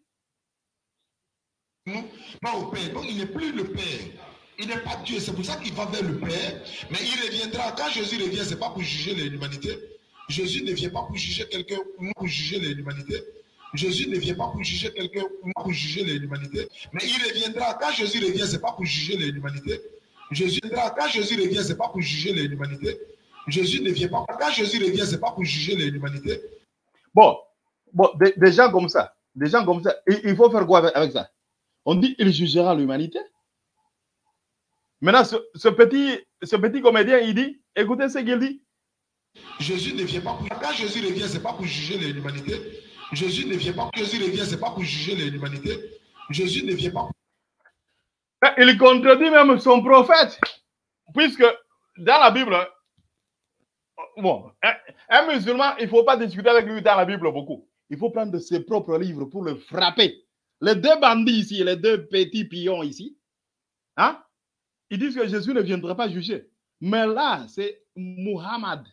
Pas au Père. Donc il n'est plus le Père. Il n'est pas Dieu. C'est pour ça qu'il va vers le Père. Mais il reviendra. Quand Jésus revient, ce n'est pas pour juger l'humanité. Jésus ne vient pas pour juger quelqu'un ou pour juger l'humanité. Jésus ne vient pas pour juger quelqu'un ou pour juger l'humanité. Mais il reviendra. Quand Jésus revient, ce n'est pas pour juger l'humanité. Jésus viendra. Quand Jésus revient, ce n'est pas pour juger l'humanité. Jésus ne vient pas. Quand Jésus revient, ce n'est pas pour juger l'humanité. Bon, des gens comme ça, il faut faire quoi avec ça? On dit il jugera l'humanité. Maintenant, ce petit comédien, il dit, écoutez ce qu'il dit. Jésus ne vient pas pour... Quand Jésus revient, ce n'est pas pour juger l'humanité. Jésus ne vient pas. Jésus revient, ce n'est pas pour juger l'humanité. Jésus ne vient pas. Il contredit même son prophète. Puisque dans la Bible, bon, un musulman, il ne faut pas discuter avec lui dans la Bible beaucoup. Il faut prendre ses propres livres pour le frapper. Les deux bandits ici, les deux petits pions ici, hein, ils disent que Jésus ne viendra pas juger. Mais là, c'est Mahomet,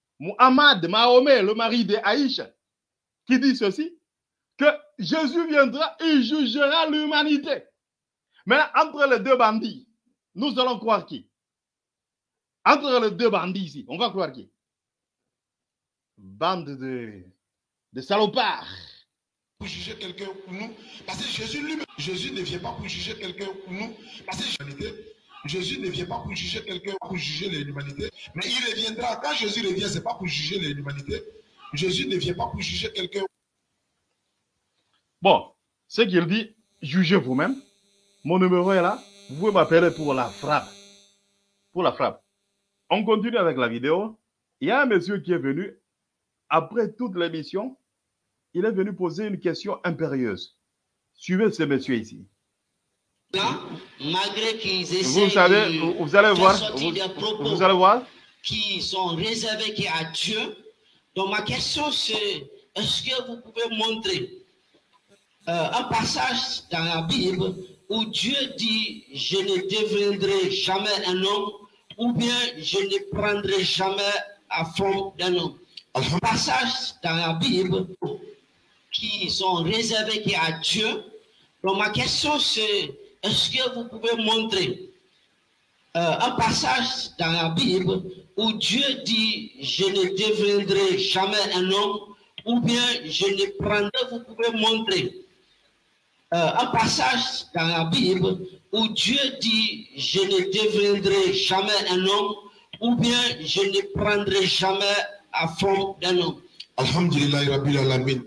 le mari de Aïcha, qui dit ceci, que Jésus viendra et jugera l'humanité. Mais entre les deux bandits, nous allons croire qui? Entre les deux bandits ici, on va croire qui? Bande de salopards. Pour juger quelqu'un pour nous. Parce que Jésus lui-même, Jésus ne vient pas pour juger quelqu'un pour nous. Parce que Jésus ne vient pas pour juger quelqu'un pour juger l'humanité. Mais il reviendra. Quand Jésus revient, ce n'est pas pour juger l'humanité. Jésus ne vient pas pour juger quelqu'un. Bon, ce qu'il dit, jugez vous-même. Mon numéro est là. Vous pouvez m'appeler pour la frappe. Pour la frappe. On continue avec la vidéo. Il y a un monsieur qui est venu, après toute l'émission, il est venu poser une question impérieuse. Suivez ce monsieur ici. Malgré qu'ils essaient vous savez, vous allez voir, vous allez voir, qui sont réservés à Dieu. Donc ma question c'est, est-ce que vous pouvez montrer un passage dans la Bible où Dieu dit je ne deviendrai jamais un homme ou bien je ne prendrai jamais la forme d'un homme. Un passage dans la Bible qui sont réservés à Dieu. Donc ma question c'est, est-ce que vous pouvez montrer un passage dans la Bible où Dieu dit je ne deviendrai jamais un homme ou bien je ne prendrai, vous pouvez montrer un passage dans la Bible où Dieu dit je ne deviendrai jamais un homme ou bien je ne prendrai jamais la forme d'un homme. Alhamdulillah Rabbil Alamin.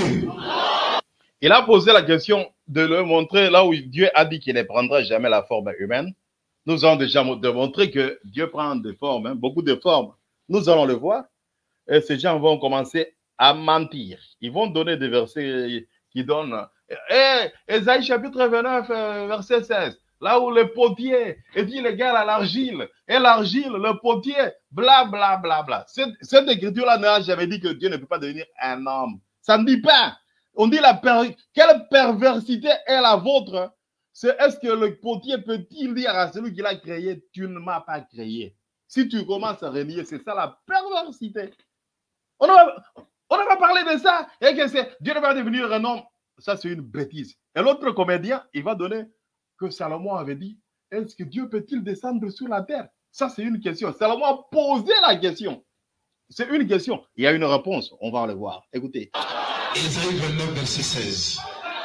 Il a posé la question de le montrer là où Dieu a dit qu'il ne prendra jamais la forme humaine. Nous avons déjà démontré que Dieu prend des formes, hein, beaucoup de formes. Nous allons le voir. Et ces gens vont commencer à mentir. Ils vont donner des versets qui donnent. Ésaïe chapitre 29, verset 16. Là où le potier est illégal à l'argile. Et l'argile, le potier, bla bla bla bla. Cette écriture-là n'a jamais dit que Dieu ne peut pas devenir un homme. Ça ne dit pas. On dit quelle perversité est la vôtre? C'est est-ce que le potier peut-il dire à celui qui l'a créé, tu ne m'as pas créé? Si tu commences à renier, c'est ça la perversité. On ne va parler de ça. Et que Dieu ne va devenir un homme. Ça, c'est une bêtise. Et l'autre comédien, il va donner que Salomon avait dit, est-ce que Dieu peut-il descendre sur la terre? Ça, c'est une question. Salomon a posé la question. C'est une question. Il y a une réponse. On va le voir. Écoutez. Ésaïe 29, verset 16.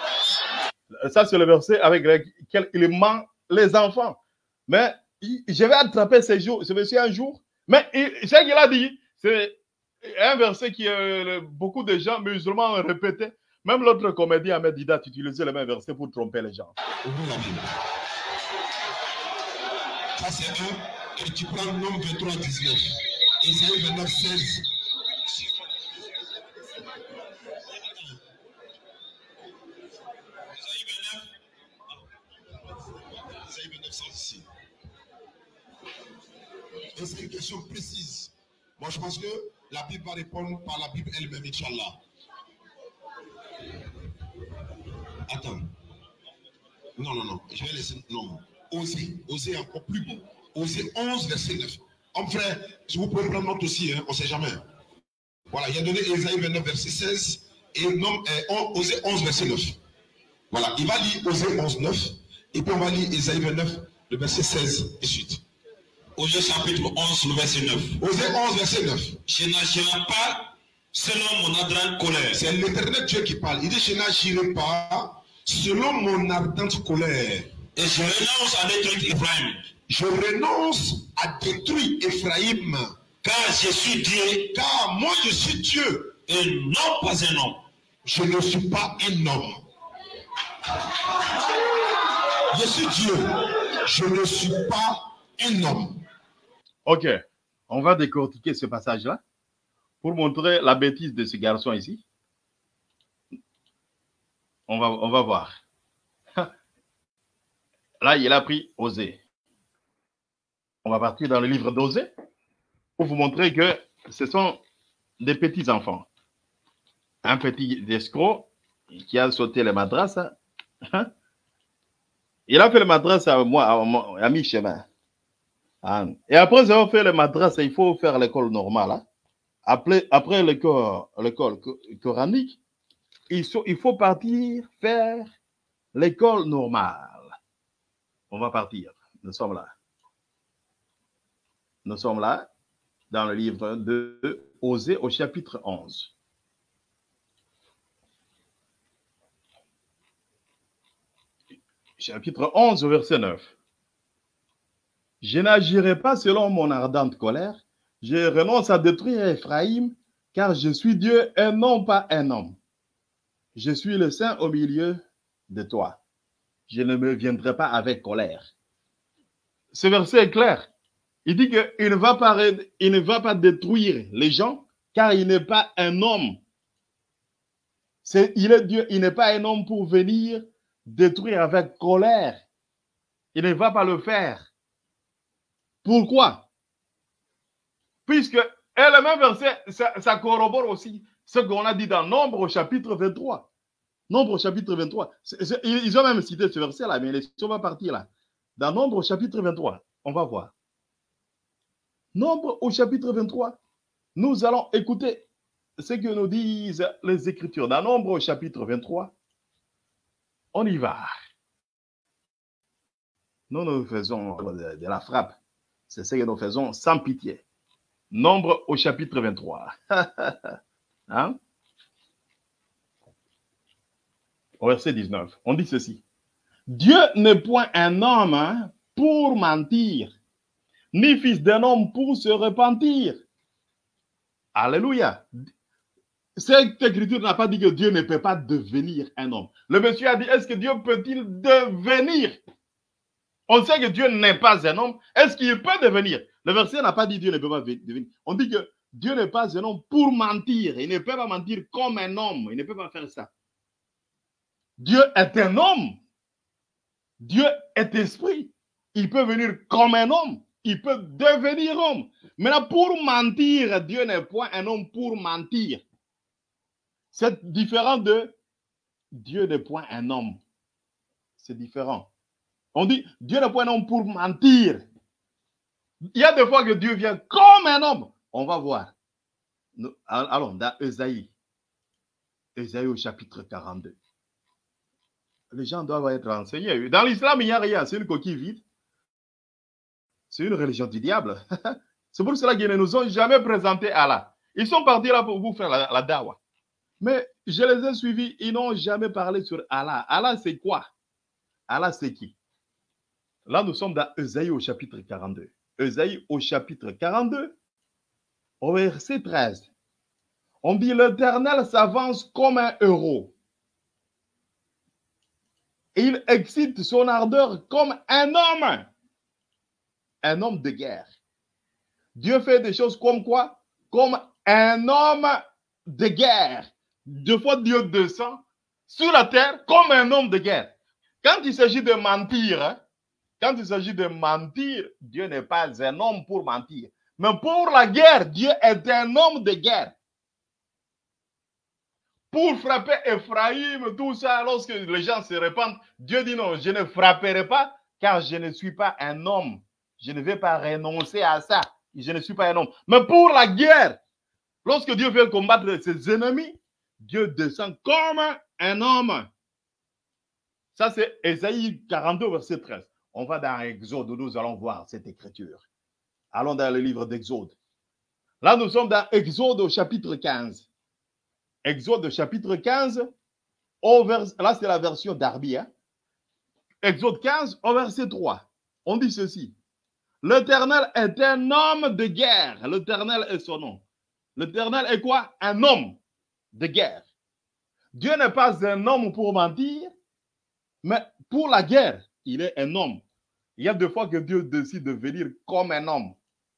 Ça, c'est le verset avec lequel il ment les enfants. Mais je vais attraper ce monsieur un jour. Mais ce qu'il a dit, c'est un verset que beaucoup de gens musulmans ont répété. Même l'autre comédien Ahmed Didat utilisait le même verset pour tromper les gens. Ça, c'est un. Et tu prends le nom 23, 19. Ésaïe 29, 16. Et c'est une question précise. Moi, je pense que la Bible va répondre par la Bible elle-même, Inch'Allah. Attends. Non. Je vais laisser. Non. Osez encore plus beau. Osez 11, verset 9. Homme frère, si vous pouvez prendre note aussi, hein, on ne sait jamais. Voilà, il a donné Ésaïe 29, verset 16 et Osée 11, verset 9. Voilà, il va lire Osée 11, 9 et puis on va lire Ésaïe 29, le verset 16 et suite. Osée chapitre 11, le verset 9. Osée 11, verset 9. Je n'agirai pas selon mon ardente colère. C'est l'Éternel Dieu qui parle. Il dit, je n'agirai pas selon mon ardente colère. Et je renonce à détruire Ephraim. Je renonce à détruire Ephraïm. Car je suis Dieu. Car moi je suis Dieu. Et non pas un homme. Je ne suis pas un homme. Je suis Dieu. Je ne suis pas un homme. Ok, on va décortiquer ce passage-là pour montrer la bêtise de ce garçon ici. On va voir. Là, il a pris Osée. On va partir dans le livre d'Osée pour vous montrer que ce sont des petits enfants. Un petit escroc qui a sauté les madrasses. Il a fait le madras à mi-chemin. Et après avoir fait le madras, il faut faire l'école normale. Hein. Après l'école coranique, il faut partir faire l'école normale. On va partir. Nous sommes là. Nous sommes là dans le livre de Osée au chapitre 11. Chapitre 11 au verset 9. Je n'agirai pas selon mon ardente colère. Je renonce à détruire Ephraïm, car je suis Dieu et non pas un homme. Je suis le Saint au milieu de toi. Je ne me viendrai pas avec colère. Ce verset est clair. Il dit qu'il ne va pas détruire les gens, car il n'est pas un homme. Il est Dieu, il n'est pas un homme pour venir détruire avec colère. Il ne va pas le faire. Pourquoi? Puisque, et le même verset, ça corrobore aussi ce qu'on a dit dans Nombre au chapitre 23. Nombre au chapitre 23. Ils ont même cité ce verset-là, mais on va partir là. Dans Nombre au chapitre 23, on va voir. Nombre au chapitre 23, nous allons écouter ce que nous disent les Écritures. Dans Nombre au chapitre 23, on y va. Nous faisons de la frappe. C'est ce que nous faisons sans pitié. Nombre au chapitre 23. Hein? Au verset 19, on dit ceci. Dieu n'est point un homme pour mentir, ni fils d'un homme pour se repentir. Alléluia. Cette écriture n'a pas dit que Dieu ne peut pas devenir un homme. Le monsieur a dit, est-ce que Dieu peut-il devenir? On sait que Dieu n'est pas un homme. Est-ce qu'il peut devenir? Le verset n'a pas dit Dieu ne peut pas devenir. On dit que Dieu n'est pas un homme pour mentir. Il ne peut pas mentir comme un homme. Il ne peut pas faire ça. Dieu est un homme. Dieu est esprit. Il peut venir comme un homme. Il peut devenir homme. Maintenant, pour mentir, Dieu n'est point un homme pour mentir. C'est différent de Dieu n'est point un homme. C'est différent. On dit Dieu n'est point un homme pour mentir. Il y a des fois que Dieu vient comme un homme. On va voir. Allons, dans Ésaïe. Ésaïe au chapitre 42. Les gens doivent être renseignés. Dans l'islam, il n'y a rien. C'est une coquille vide. C'est une religion du diable. C'est pour cela qu'ils ne nous ont jamais présenté Allah. Ils sont partis là pour vous faire la dawa. Mais je les ai suivis. Ils n'ont jamais parlé sur Allah. Allah, c'est quoi? Allah, c'est qui? Là, nous sommes dans Ésaïe au chapitre 42. Ésaïe au chapitre 42, au verset 13. On dit, l'Éternel s'avance comme un héros. Il excite son ardeur comme un homme de guerre. Dieu fait des choses comme quoi? Comme un homme de guerre. Deux fois Dieu descend sur la terre comme un homme de guerre. Quand il s'agit de mentir, Dieu n'est pas un homme pour mentir. Mais pour la guerre, Dieu est un homme de guerre. Pour frapper Ephraïm, tout ça, lorsque les gens se répandent, Dieu dit non, je ne frapperai pas, car je ne suis pas un homme. Je ne vais pas renoncer à ça. Je ne suis pas un homme. Mais pour la guerre, lorsque Dieu veut combattre ses ennemis, Dieu descend comme un homme. Ça, c'est Ésaïe 42, verset 13. On va dans Exode, où nous allons voir cette écriture. Allons dans le livre d'Exode. Là, nous sommes dans Exode au chapitre 15. Exode chapitre 15, là c'est la version d'Arbi. Hein? Exode 15 au verset 3. On dit ceci. L'Éternel est un homme de guerre. L'Éternel est son nom. L'Éternel est quoi? Un homme de guerre. Dieu n'est pas un homme pour mentir, mais pour la guerre, il est un homme. Il y a des fois que Dieu décide de venir comme un homme.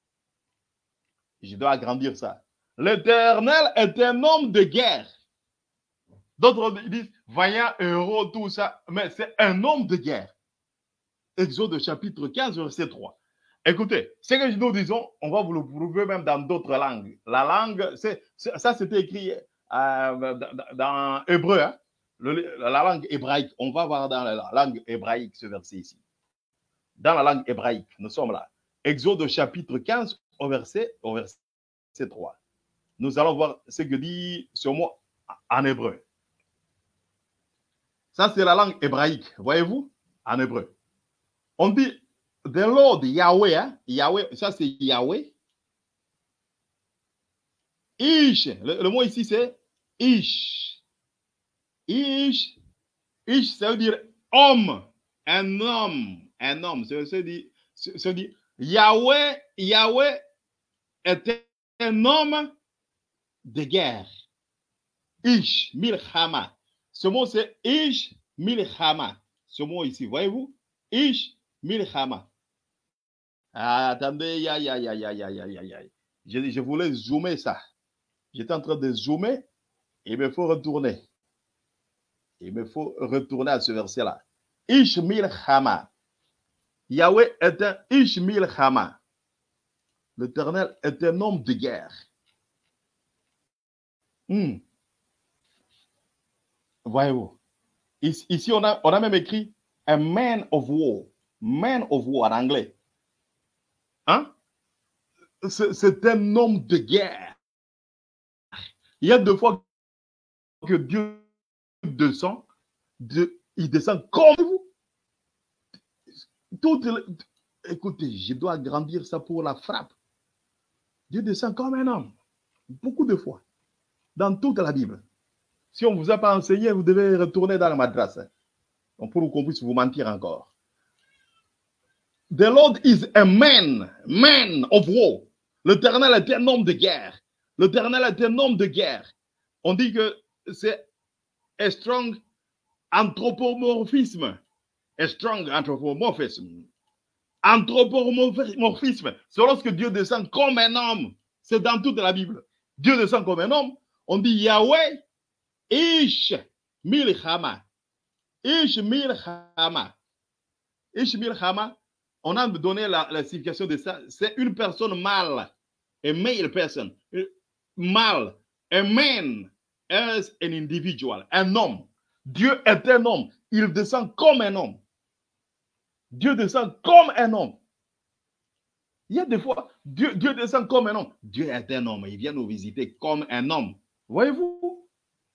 Je dois agrandir ça. L'Éternel est un homme de guerre. D'autres disent vaillant, héros, tout ça. Mais c'est un homme de guerre. Exode chapitre 15, verset 3. Écoutez, ce que nous disons, on va vous le prouver même dans d'autres langues. La langue, ça c'était écrit dans hébreu. Hein? La langue hébraïque. On va voir dans la langue hébraïque ce verset ici. Dans la langue hébraïque, nous sommes là. Exode chapitre 15 au verset 3. Nous allons voir ce que dit ce mot en hébreu. Ça, c'est la langue hébraïque. Voyez-vous? En hébreu. On dit the Lord Yahweh, hein? Yahweh, ça c'est Yahweh. Ish, le mot ici c'est Ish. Ish, Ish, ça veut dire homme, un homme. Ça veut dire Yahweh est un homme de guerre. Ish, Milchama. Ce mot c'est Ish, Milchama. Ce mot ici, voyez-vous? Ish, Milchama. Ah, attendez, je voulais zoomer ça. J'étais en train de zoomer. Il me faut retourner. À ce verset-là. Ish Milchama. Yahweh est un Ish Milchama. L'Éternel est un homme de guerre. Voyez-vous. Ici, on a même écrit a man of war. Man of war en anglais. Hein? C'est un homme de guerre. Il y a deux fois que Dieu descend, il descend comme vous. Écoutez, je dois agrandir ça pour la frappe. Dieu descend comme un homme. Beaucoup de fois. Dans toute la Bible. Si on ne vous a pas enseigné, vous devez retourner dans la madrasse. Pour qu'on puisse vous mentir encore. The Lord is a man of war. L'Éternel est un homme de guerre. L'Éternel est un homme de guerre. On dit que c'est un strong anthropomorphisme. Un strong anthropomorphisme. Anthropomorphisme. C'est lorsque Dieu descend comme un homme. C'est dans toute la Bible. Dieu descend comme un homme. On dit Yahweh, Ish Milchama. Ish Milchama. Ish Milchama. On a donné la signification de ça. C'est une personne mâle. A male person. Mâle. A man as an individual. Un homme. Dieu est un homme. Il descend comme un homme. Dieu descend comme un homme. Il y a des fois, Dieu descend comme un homme. Dieu est un homme. Il vient nous visiter comme un homme. Voyez-vous?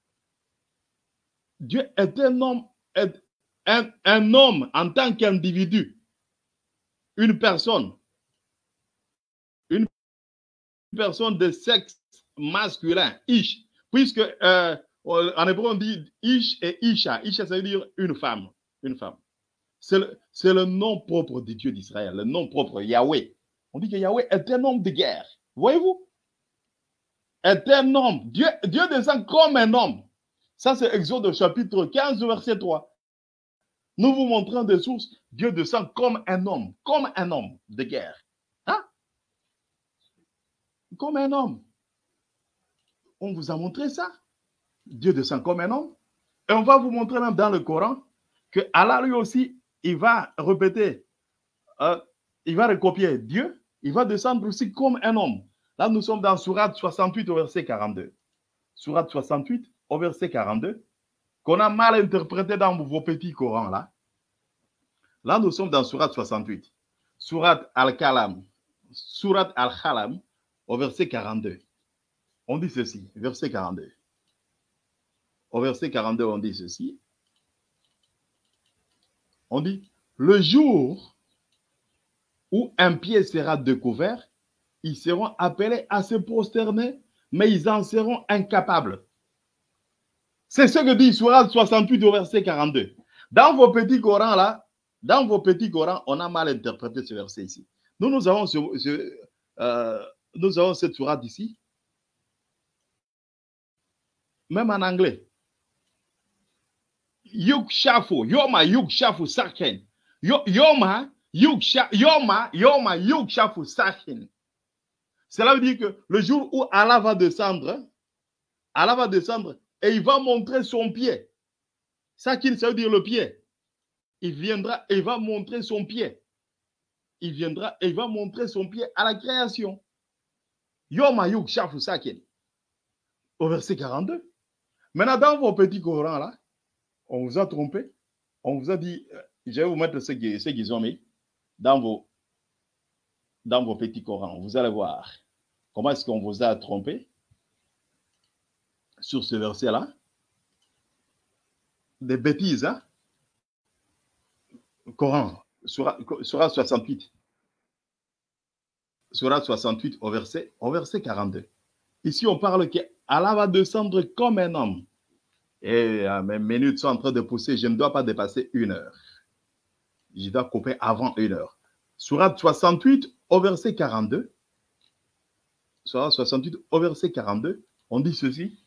Dieu est un homme. Un homme en tant qu'individu. Une personne de sexe masculin, Ish, puisque en hébreu on dit Ish et Isha. Isha, ça veut dire une femme. C'est le nom propre du Dieu d'Israël, le nom propre, Yahweh. On dit que Yahweh est un homme de guerre. Voyez-vous? Est un homme. Dieu descend comme un homme. Ça, c'est Exode chapitre 15, verset 3. Nous vous montrons des sources. Dieu descend comme un homme de guerre. Hein? Comme un homme. On vous a montré ça. Dieu descend comme un homme. Et on va vous montrer même dans le Coran que Allah lui aussi, il va répéter, il va recopier Dieu, il va descendre aussi comme un homme. Là, nous sommes dans Sourate 68 au verset 42. Sourate 68 au verset 42. Qu'on a mal interprété dans vos petits Corans là. Là, nous sommes dans Sourate 68. Sourate Al-Kalam. Sourate Al-Khalam au verset 42. On dit ceci, verset 42. Au verset 42, on dit ceci. On dit, le jour où un pied sera découvert, ils seront appelés à se prosterner, mais ils en seront incapables. C'est ce que dit Sourate 68 au verset 42. Dans vos petits Corans là, on a mal interprété ce verset ici. Nous avons cette sourate ici, même en anglais. Yukshafu, Yoma Yukshafu Sakin. Yoma Yukshafu Sakin. Cela veut dire que le jour où Allah va descendre et il va montrer son pied. Sakin, ça veut dire le pied. Il viendra et il va montrer son pied. Il viendra et il va montrer son pied à la création. Yoma Yukshafu Sakin. Au verset 42. Maintenant, dans vos petits Corans là, on vous a trompé. On vous a dit, je vais vous mettre ce qu'ils ont mis dans vos petits Corans. Vous allez voir comment est-ce qu'on vous a trompé sur ce verset-là. Des bêtises, hein? Coran, Surat 68. Surat 68 au verset 42. Ici, on parle qu'Allah va descendre comme un homme. Et mes minutes sont en train de pousser. Je ne dois pas dépasser 1 heure. Je dois couper avant 1 heure. Surat 68 au verset 42. Surat 68 au verset 42. On dit ceci.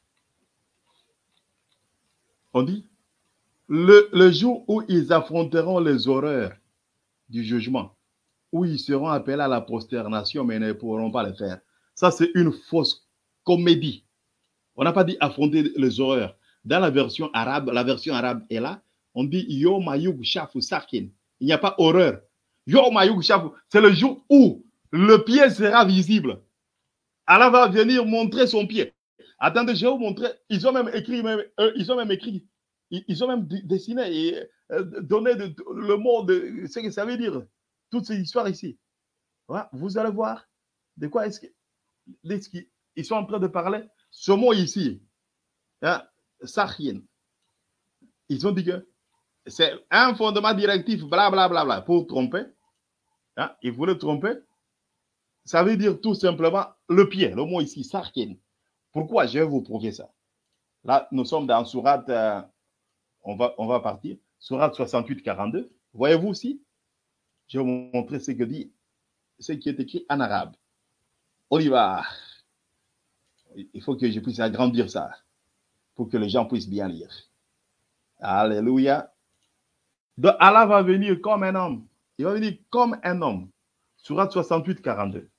On dit, le jour où ils affronteront les horreurs du jugement, où ils seront appelés à la prosternation, mais ne pourront pas le faire. Ça, c'est une fausse comédie. On n'a pas dit affronter les horreurs. Dans la version arabe est là, on dit Yo Mayug Shafu Sakin. Il n'y a pas horreur. Yo Mayug Shafu, c'est le jour où le pied sera visible. Allah va venir montrer son pied. Attendez, je vais vous montrer. Ils ont même écrit, ils ont même dessiné et donné le mot de ce que ça veut dire. Toutes ces histoires ici. Voilà, vous allez voir de quoi est-ce qu'ils sont en train de parler. Ce mot ici, hein, Sahien, ils ont dit que c'est un fondement directif, blablabla, bla, bla, bla, pour tromper. Hein, ils voulaient tromper. Ça veut dire tout simplement le pied. Le mot ici, Sahien. Pourquoi? Je vais vous prouver ça. Là, nous sommes dans Surat, on va partir. Surat 68, 42. Voyez-vous aussi? Je vais vous montrer ce qui est écrit en arabe. On y va. Il faut que je puisse agrandir ça pour que les gens puissent bien lire. Alléluia. Donc, Allah va venir comme un homme. Il va venir comme un homme. Surat 68, 42.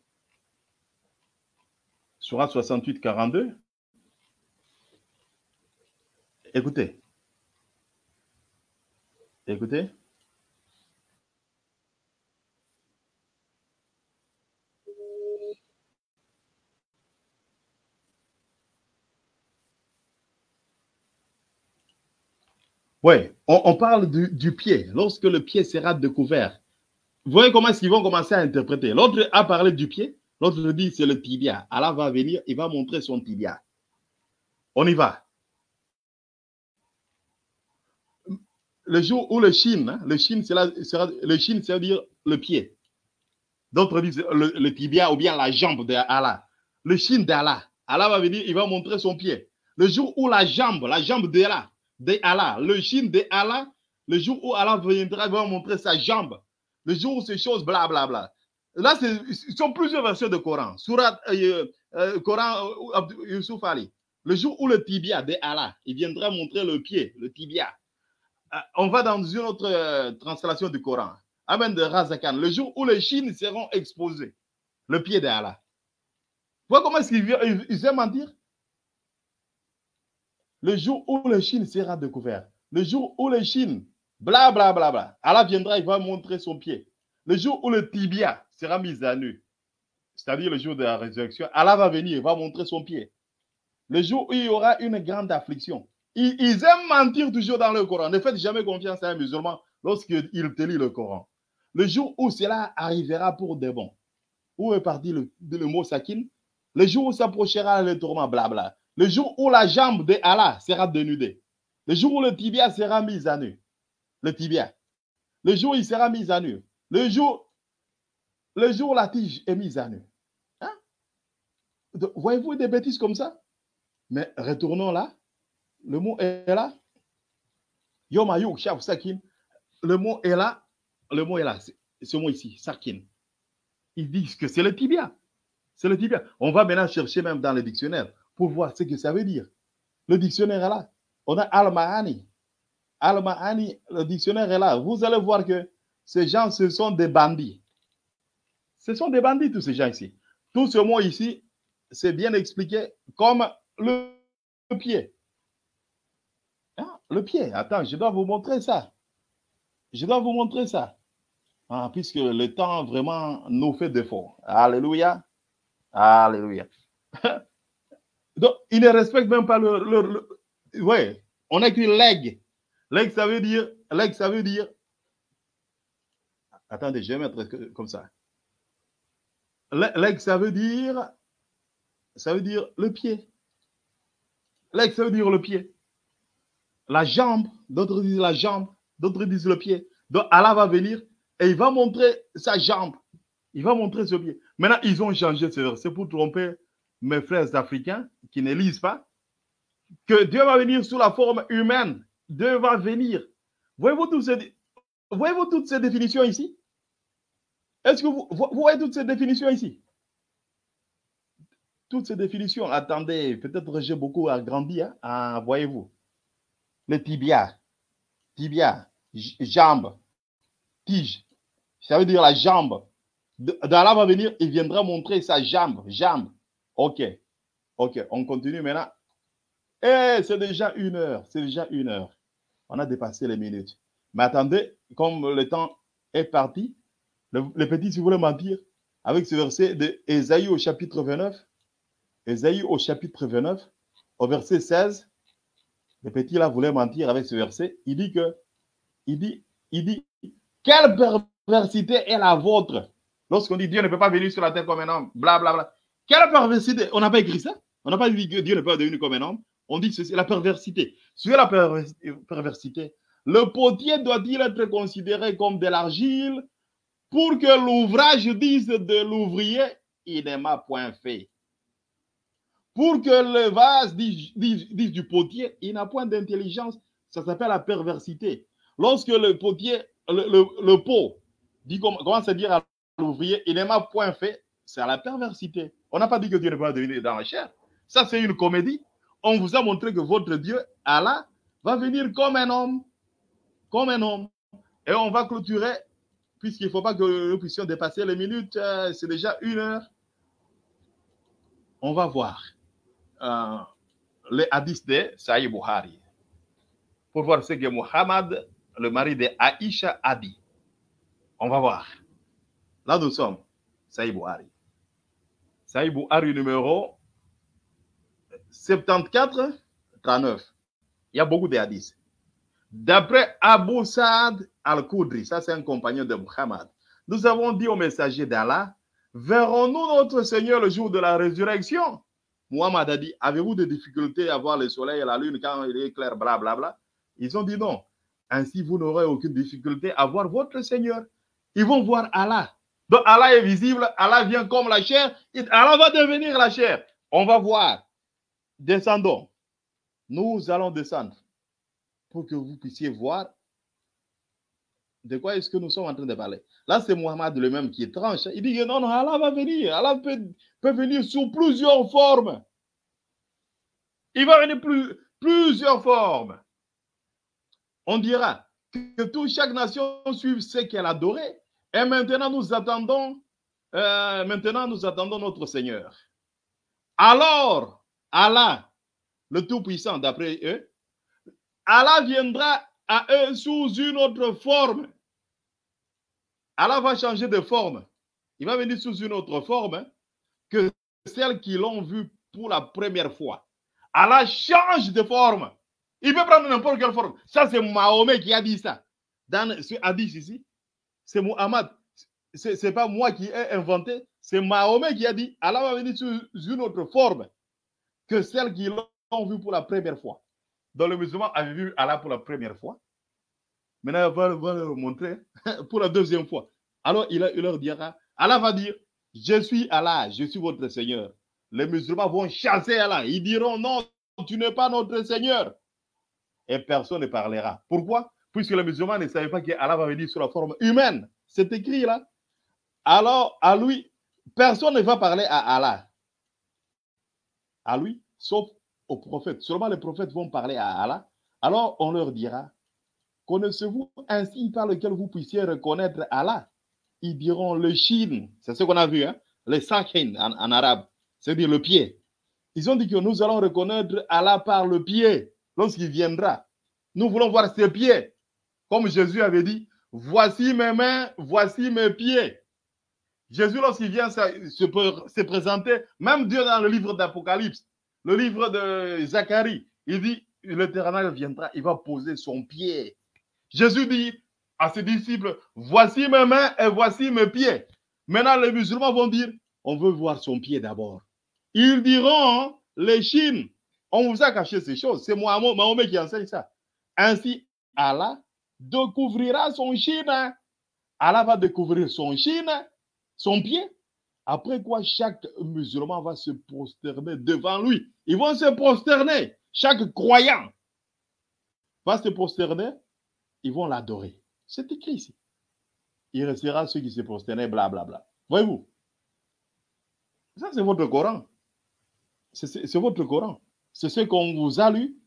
Surat 68, 42. Écoutez. Écoutez. Oui, on parle du pied. Lorsque le pied sera découvert, vous voyez comment ils vont commencer à interpréter. L'autre a parlé du pied, l'autre dit c'est le tibia. Allah va venir, il va montrer son tibia. On y va. Le jour où le shin, hein, le shin, ça veut dire le pied. D'autres disent le tibia ou bien la jambe d'Allah. Le shin d'Allah. Allah va venir, il va montrer son pied. Le jour où la jambe d'Allah, le shin de Allah, le jour où Allah viendra, il va montrer sa jambe. Le jour où ces choses, blablabla. Là, ce sont plusieurs versets de Coran. Surat, Coran, Yusuf Ali. Le jour où le tibia de Allah, il viendra montrer le pied, le tibia. On va dans une autre translation du Coran. Amen de Razakan. Le jour où les chines seront exposés. Le pied d'Allah. Vous voyez comment est-ce qu'il aiment mentir? Le jour où le Chine sera découvert. Le jour où le Chine, blablabla, bla, bla, bla. Allah viendra, il va montrer son pied. Le jour où le tibia sera mis à nu. C'est-à-dire le jour de la résurrection. Allah va venir, il va montrer son pied. Le jour où il y aura une grande affliction. Ils aiment mentir toujours dans le Coran. Ne faites jamais confiance à un musulman lorsqu'il te lit le Coran. Le jour où cela arrivera pour de bon. Où est parti le mot sakin? Le jour où s'approchera le tourment, blabla. Le jour où la jambe de Allah sera dénudée. Le jour où le tibia sera mis à nu. Le tibia. Le jour où il sera mis à nu. Le jour où la tige est mise à nu. Hein? Voyez-vous des bêtises comme ça? Mais retournons là. Le mot est là. Yomayuk, Shav, Sakin. Le mot est là. Le mot est là. Ce mot ici, Sakin. Ils disent que c'est le tibia. C'est le tibia. On va maintenant chercher même dans le dictionnaire pour voir ce que ça veut dire. Le dictionnaire est là. On a Al-Ma'ani. Al-Ma'ani, le dictionnaire est là. Vous allez voir que ces gens, ce sont des bandits. Ce sont des bandits, tous ces gens ici. Tout ce mot ici, c'est bien expliqué comme le pied. Hein? Le pied. Attends, je dois vous montrer ça. Je dois vous montrer ça. Ah, puisque le temps vraiment nous fait défaut. Alléluia. Alléluia. Donc, ils ne respectent même pas ouais, on a écrit leg. Leg, ça veut dire. Attendez, je vais mettre comme ça. Leg, ça veut dire le pied. Leg, ça veut dire le pied. La jambe, d'autres disent la jambe, d'autres disent le pied. Donc Allah va venir et il va montrer sa jambe. Il va montrer ce pied. Maintenant, ils ont changé ce verset pour tromper mes frères africains qui ne lisent pas. Que Dieu va venir sous la forme humaine. Dieu va venir. Voyez-vous toutes ces définitions ici? Est-ce que vous voyez toutes ces définitions ici? Toutes ces définitions, attendez, peut-être j'ai beaucoup agrandi, hein, voyez-vous. Le tibia, jambe, tige, ça veut dire la jambe. D'Allah va venir, il viendra montrer sa jambe. Ok, on continue maintenant. Eh, c'est déjà 1 heure, On a dépassé les minutes. Mais attendez, comme le temps est parti, le petit, si vous voulez mentir, avec ce verset de Ésaïe au chapitre 29, au verset 16, le petit là voulait mentir avec ce verset. Il dit, quelle perversité est la vôtre? Lorsqu'on dit Dieu ne peut pas venir sur la terre comme un homme, blablabla. Bla, bla. Quelle perversité? On n'a pas écrit ça. On n'a pas dit que Dieu ne peut pas devenir comme un homme. On dit que c'est la perversité. Sur la perversité, le potier doit-il être considéré comme de l'argile pour que l'ouvrage dise de l'ouvrier, il ne m'a point fait. Pour que le vase dise du potier, il n'a point d'intelligence. Ça s'appelle la perversité. Lorsque le potier, le pot, dit commence à dire à l'ouvrier, il ne m'a point fait, c'est la perversité. On n'a pas dit que Dieu ne peut pas devenir dans la chair. Ça, c'est une comédie. On vous a montré que votre Dieu, Allah, va venir comme un homme. Comme un homme. Et on va clôturer, puisqu'il ne faut pas que nous puissions dépasser les minutes. C'est déjà 1 heure. On va voir les hadiths de Sahih Bukhari. Pour voir ce que Muhammad, le mari de Aïcha, a dit. On va voir. Là, nous sommes. Sahih Bukhari. Sahih Bukhari numéro 74-39. Il y a beaucoup de hadiths. D'après Abu Saad al-Khudri, ça c'est un compagnon de Muhammad, nous avons dit au messager d'Allah, verrons-nous notre Seigneur le jour de la résurrection? Muhammad a dit, avez-vous des difficultés à voir le soleil et la lune quand il est clair, blablabla? Ils ont dit non. Ainsi, vous n'aurez aucune difficulté à voir votre Seigneur. Ils vont voir Allah. Donc Allah est visible, Allah vient comme la chair, Allah va devenir la chair. On va voir. Descendons. Nous allons descendre pour que vous puissiez voir de quoi est-ce que nous sommes en train de parler. Là, c'est Muhammad lui-même qui tranche. Il dit que non, Allah va venir. Allah peut venir sous plusieurs formes. Il va venir plusieurs formes. On dira que chaque nation suive ce qu'elle adorait. Et maintenant, nous attendons notre Seigneur. Alors, Allah, le Tout-Puissant, d'après eux, Allah viendra à eux sous une autre forme. Allah va changer de forme. Il va venir sous une autre forme que celle qui l'ont vu pour la première fois. Allah change de forme. Il peut prendre n'importe quelle forme. Ça, c'est Mahomet qui a dit ça. Dans ce hadith ici, c'est Muhammad. Ce n'est pas moi qui ai inventé. C'est Mahomet qui a dit Allah va venir sous une autre forme que celle qui l'ont vu pour la première fois. Donc le musulman avait vu Allah pour la première fois. Maintenant, il va leur montrer pour la deuxième fois. Alors, il leur dira, Allah va dire, je suis Allah, je suis votre Seigneur. Les musulmans vont chasser Allah. Ils diront, non, tu n'es pas notre Seigneur. Et personne ne parlera. Pourquoi? Puisque les musulmans ne savaient pas qu'Allah va venir sous la forme humaine. C'est écrit là. Alors, à lui, personne ne va parler à Allah. À lui, sauf aux prophètes. Seulement les prophètes vont parler à Allah. Alors, on leur dira, connaissez-vous un signe par lequel vous puissiez reconnaître Allah? Ils diront le shin. C'est ce qu'on a vu, hein? Le sakin en arabe. C'est-à-dire le pied. Ils ont dit que nous allons reconnaître Allah par le pied lorsqu'il viendra. Nous voulons voir ses pieds. Comme Jésus avait dit, voici mes mains, voici mes pieds. Jésus, lorsqu'il vient se présenter, même Dieu dans le livre d'Apocalypse, le livre de Zacharie, il dit, l'Éternel viendra, il va poser son pied. Jésus dit à ses disciples, voici mes mains et voici mes pieds. Maintenant, les musulmans vont dire, on veut voir son pied d'abord. Ils diront, les Chines, on vous a caché ces choses. C'est Mahomet qui enseigne ça. Ainsi, Allah découvrira son chine. Allah va découvrir son chine, son pied. Après quoi, chaque musulman va se prosterner devant lui. Ils vont se prosterner. Chaque croyant va se prosterner. Ils vont l'adorer. C'est écrit ici. Il restera ceux qui se prosternaient, blablabla. Voyez-vous? Ça, c'est votre Coran. C'est votre Coran. C'est ce qu'on vous a lu.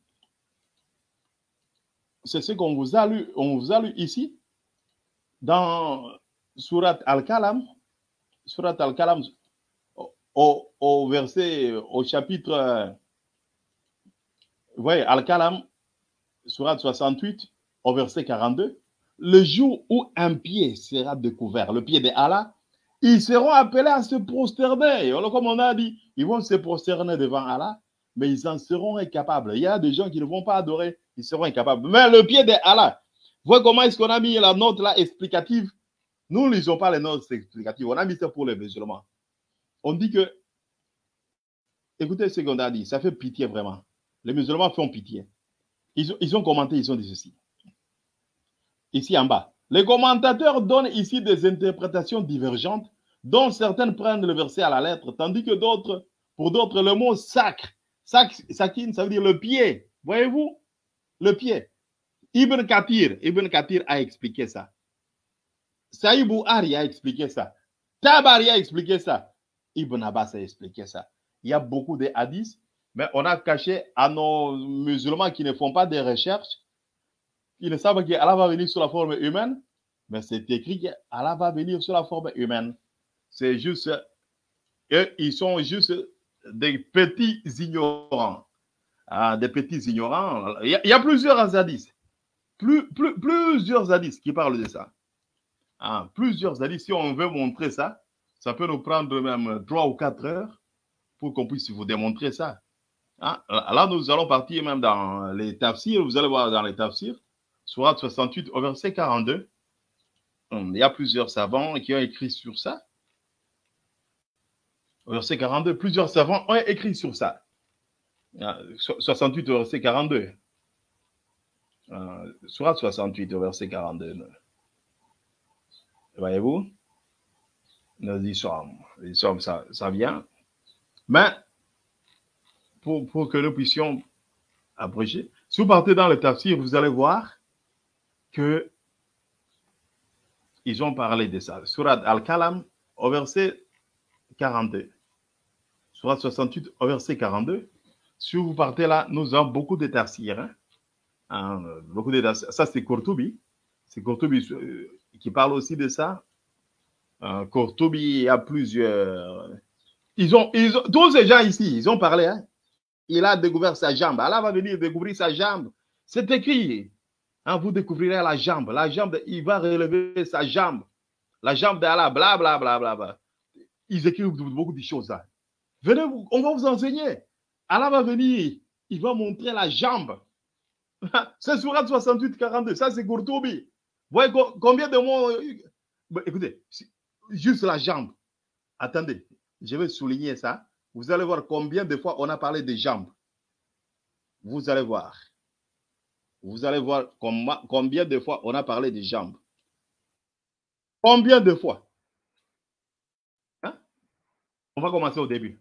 C'est ce qu'on vous a lu. On vous a lu ici. Dans Surat Al-Kalam. Surat Al-Kalam. Au verset, au chapitre. Vous voyez, Al-Kalam. Surat 68. Au verset 42. Le jour où un pied sera découvert, le pied d'Allah, ils seront appelés à se prosterner. Comme on a dit, ils vont se prosterner devant Allah, mais ils en seront incapables. Il y a des gens qui ne vont pas adorer, ils seront incapables. Mais le pied d'Allah, voyez comment est-ce qu'on a mis la note là explicative? Nous ne lisons pas les notes explicatives, on a mis ça pour les musulmans. On dit que, écoutez ce qu'on a dit, ça fait pitié vraiment. Les musulmans font pitié. Ils ont commenté, ils ont dit ceci. Ici en bas. Les commentateurs donnent ici des interprétations divergentes, dont certaines prennent le verset à la lettre, tandis que d'autres, pour d'autres, le mot sacre, sakin, ça veut dire le pied. Voyez-vous? Le pied. Ibn Kathir a expliqué ça. Saïd Bouhari a expliqué ça. Tabari a expliqué ça. Ibn Abbas a expliqué ça. Il y a beaucoup de hadiths, mais on a caché à nos musulmans qui ne font pas de recherches. Ils ne savent qu'Allah va venir sous la forme humaine, mais c'est écrit qu'Allah va venir sous la forme humaine. C'est juste, eux, ils sont juste des petits ignorants. Des petits ignorants. Il y a plusieurs hadiths. Plusieurs hadiths qui parlent de ça. Plusieurs hadiths. Si on veut montrer ça, ça peut nous prendre même 3 ou 4 heures pour qu'on puisse vous démontrer ça. Là, nous allons partir même dans les tafsirs. Vous allez voir dans les tafsirs. Surat 68 au verset 42. Il y a plusieurs savants qui ont écrit sur ça. Au verset 42, plusieurs savants ont écrit sur ça. 68 au verset 42. Surat 68 au verset 42. Voyez-vous? Nous y sommes, ça vient. Mais, pour que nous puissions apprécier, si vous partez dans le tafsir, vous allez voir que ils ont parlé de ça. Surat Al-Kalam au verset 42. Surat 68 au verset 42. Si vous partez là, nous avons beaucoup de tafsirs. Beaucoup de tafsirs. Ça, c'est Qurtubi. C'est Qurtubi qui parle aussi de ça. Qurtubi, il y a plusieurs. Tous ces gens ici, ils ont parlé. Il a découvert sa jambe. Allah va venir découvrir sa jambe. C'est écrit. Vous découvrirez la jambe. La jambe, il va relever sa jambe. La jambe d'Allah, blablabla. Ils écrivent beaucoup de choses là. Venez, on va vous enseigner. Allah va venir, il va montrer la jambe. C'est Surat 68, 42. Ça, c'est Qurtubi. Vous voyez combien de mots. Écoutez, juste la jambe. Attendez, je vais souligner ça. Vous allez voir combien de fois on a parlé des jambes. Vous allez voir. Vous allez voir combien de fois on a parlé des jambes. Combien de fois? On va commencer au début.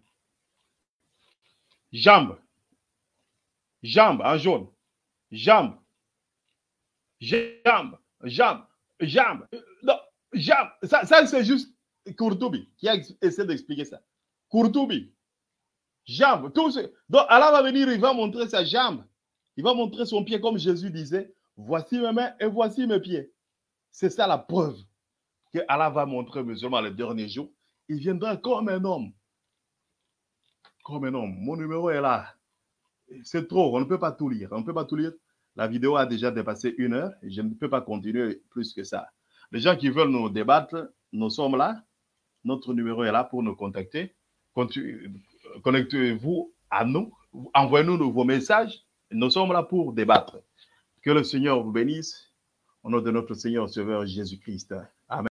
Jambes. Jambes en jaune. Jambes. Jambes. Jambes. Jambes. Non, jambes. Ça c'est juste Qurtubi qui a essayé d'expliquer ça. Qurtubi. Jambes. Donc Allah va venir, il va montrer sa jambe. Il va montrer son pied comme Jésus disait, voici mes mains et voici mes pieds. C'est ça la preuve que Allah va montrer musulman le dernier jour. Il viendra comme un homme. Comme un homme. Mon numéro est là. C'est trop, on ne peut pas tout lire. On ne peut pas tout lire. La vidéo a déjà dépassé 1 heure et je ne peux pas continuer plus que ça. Les gens qui veulent nous débattre, nous sommes là. Notre numéro est là pour nous contacter. Connectez-vous à nous. Envoyez-nous vos messages. Nous sommes là pour débattre. Que le Seigneur vous bénisse. Au nom de notre Seigneur Sauveur Jésus-Christ. Amen.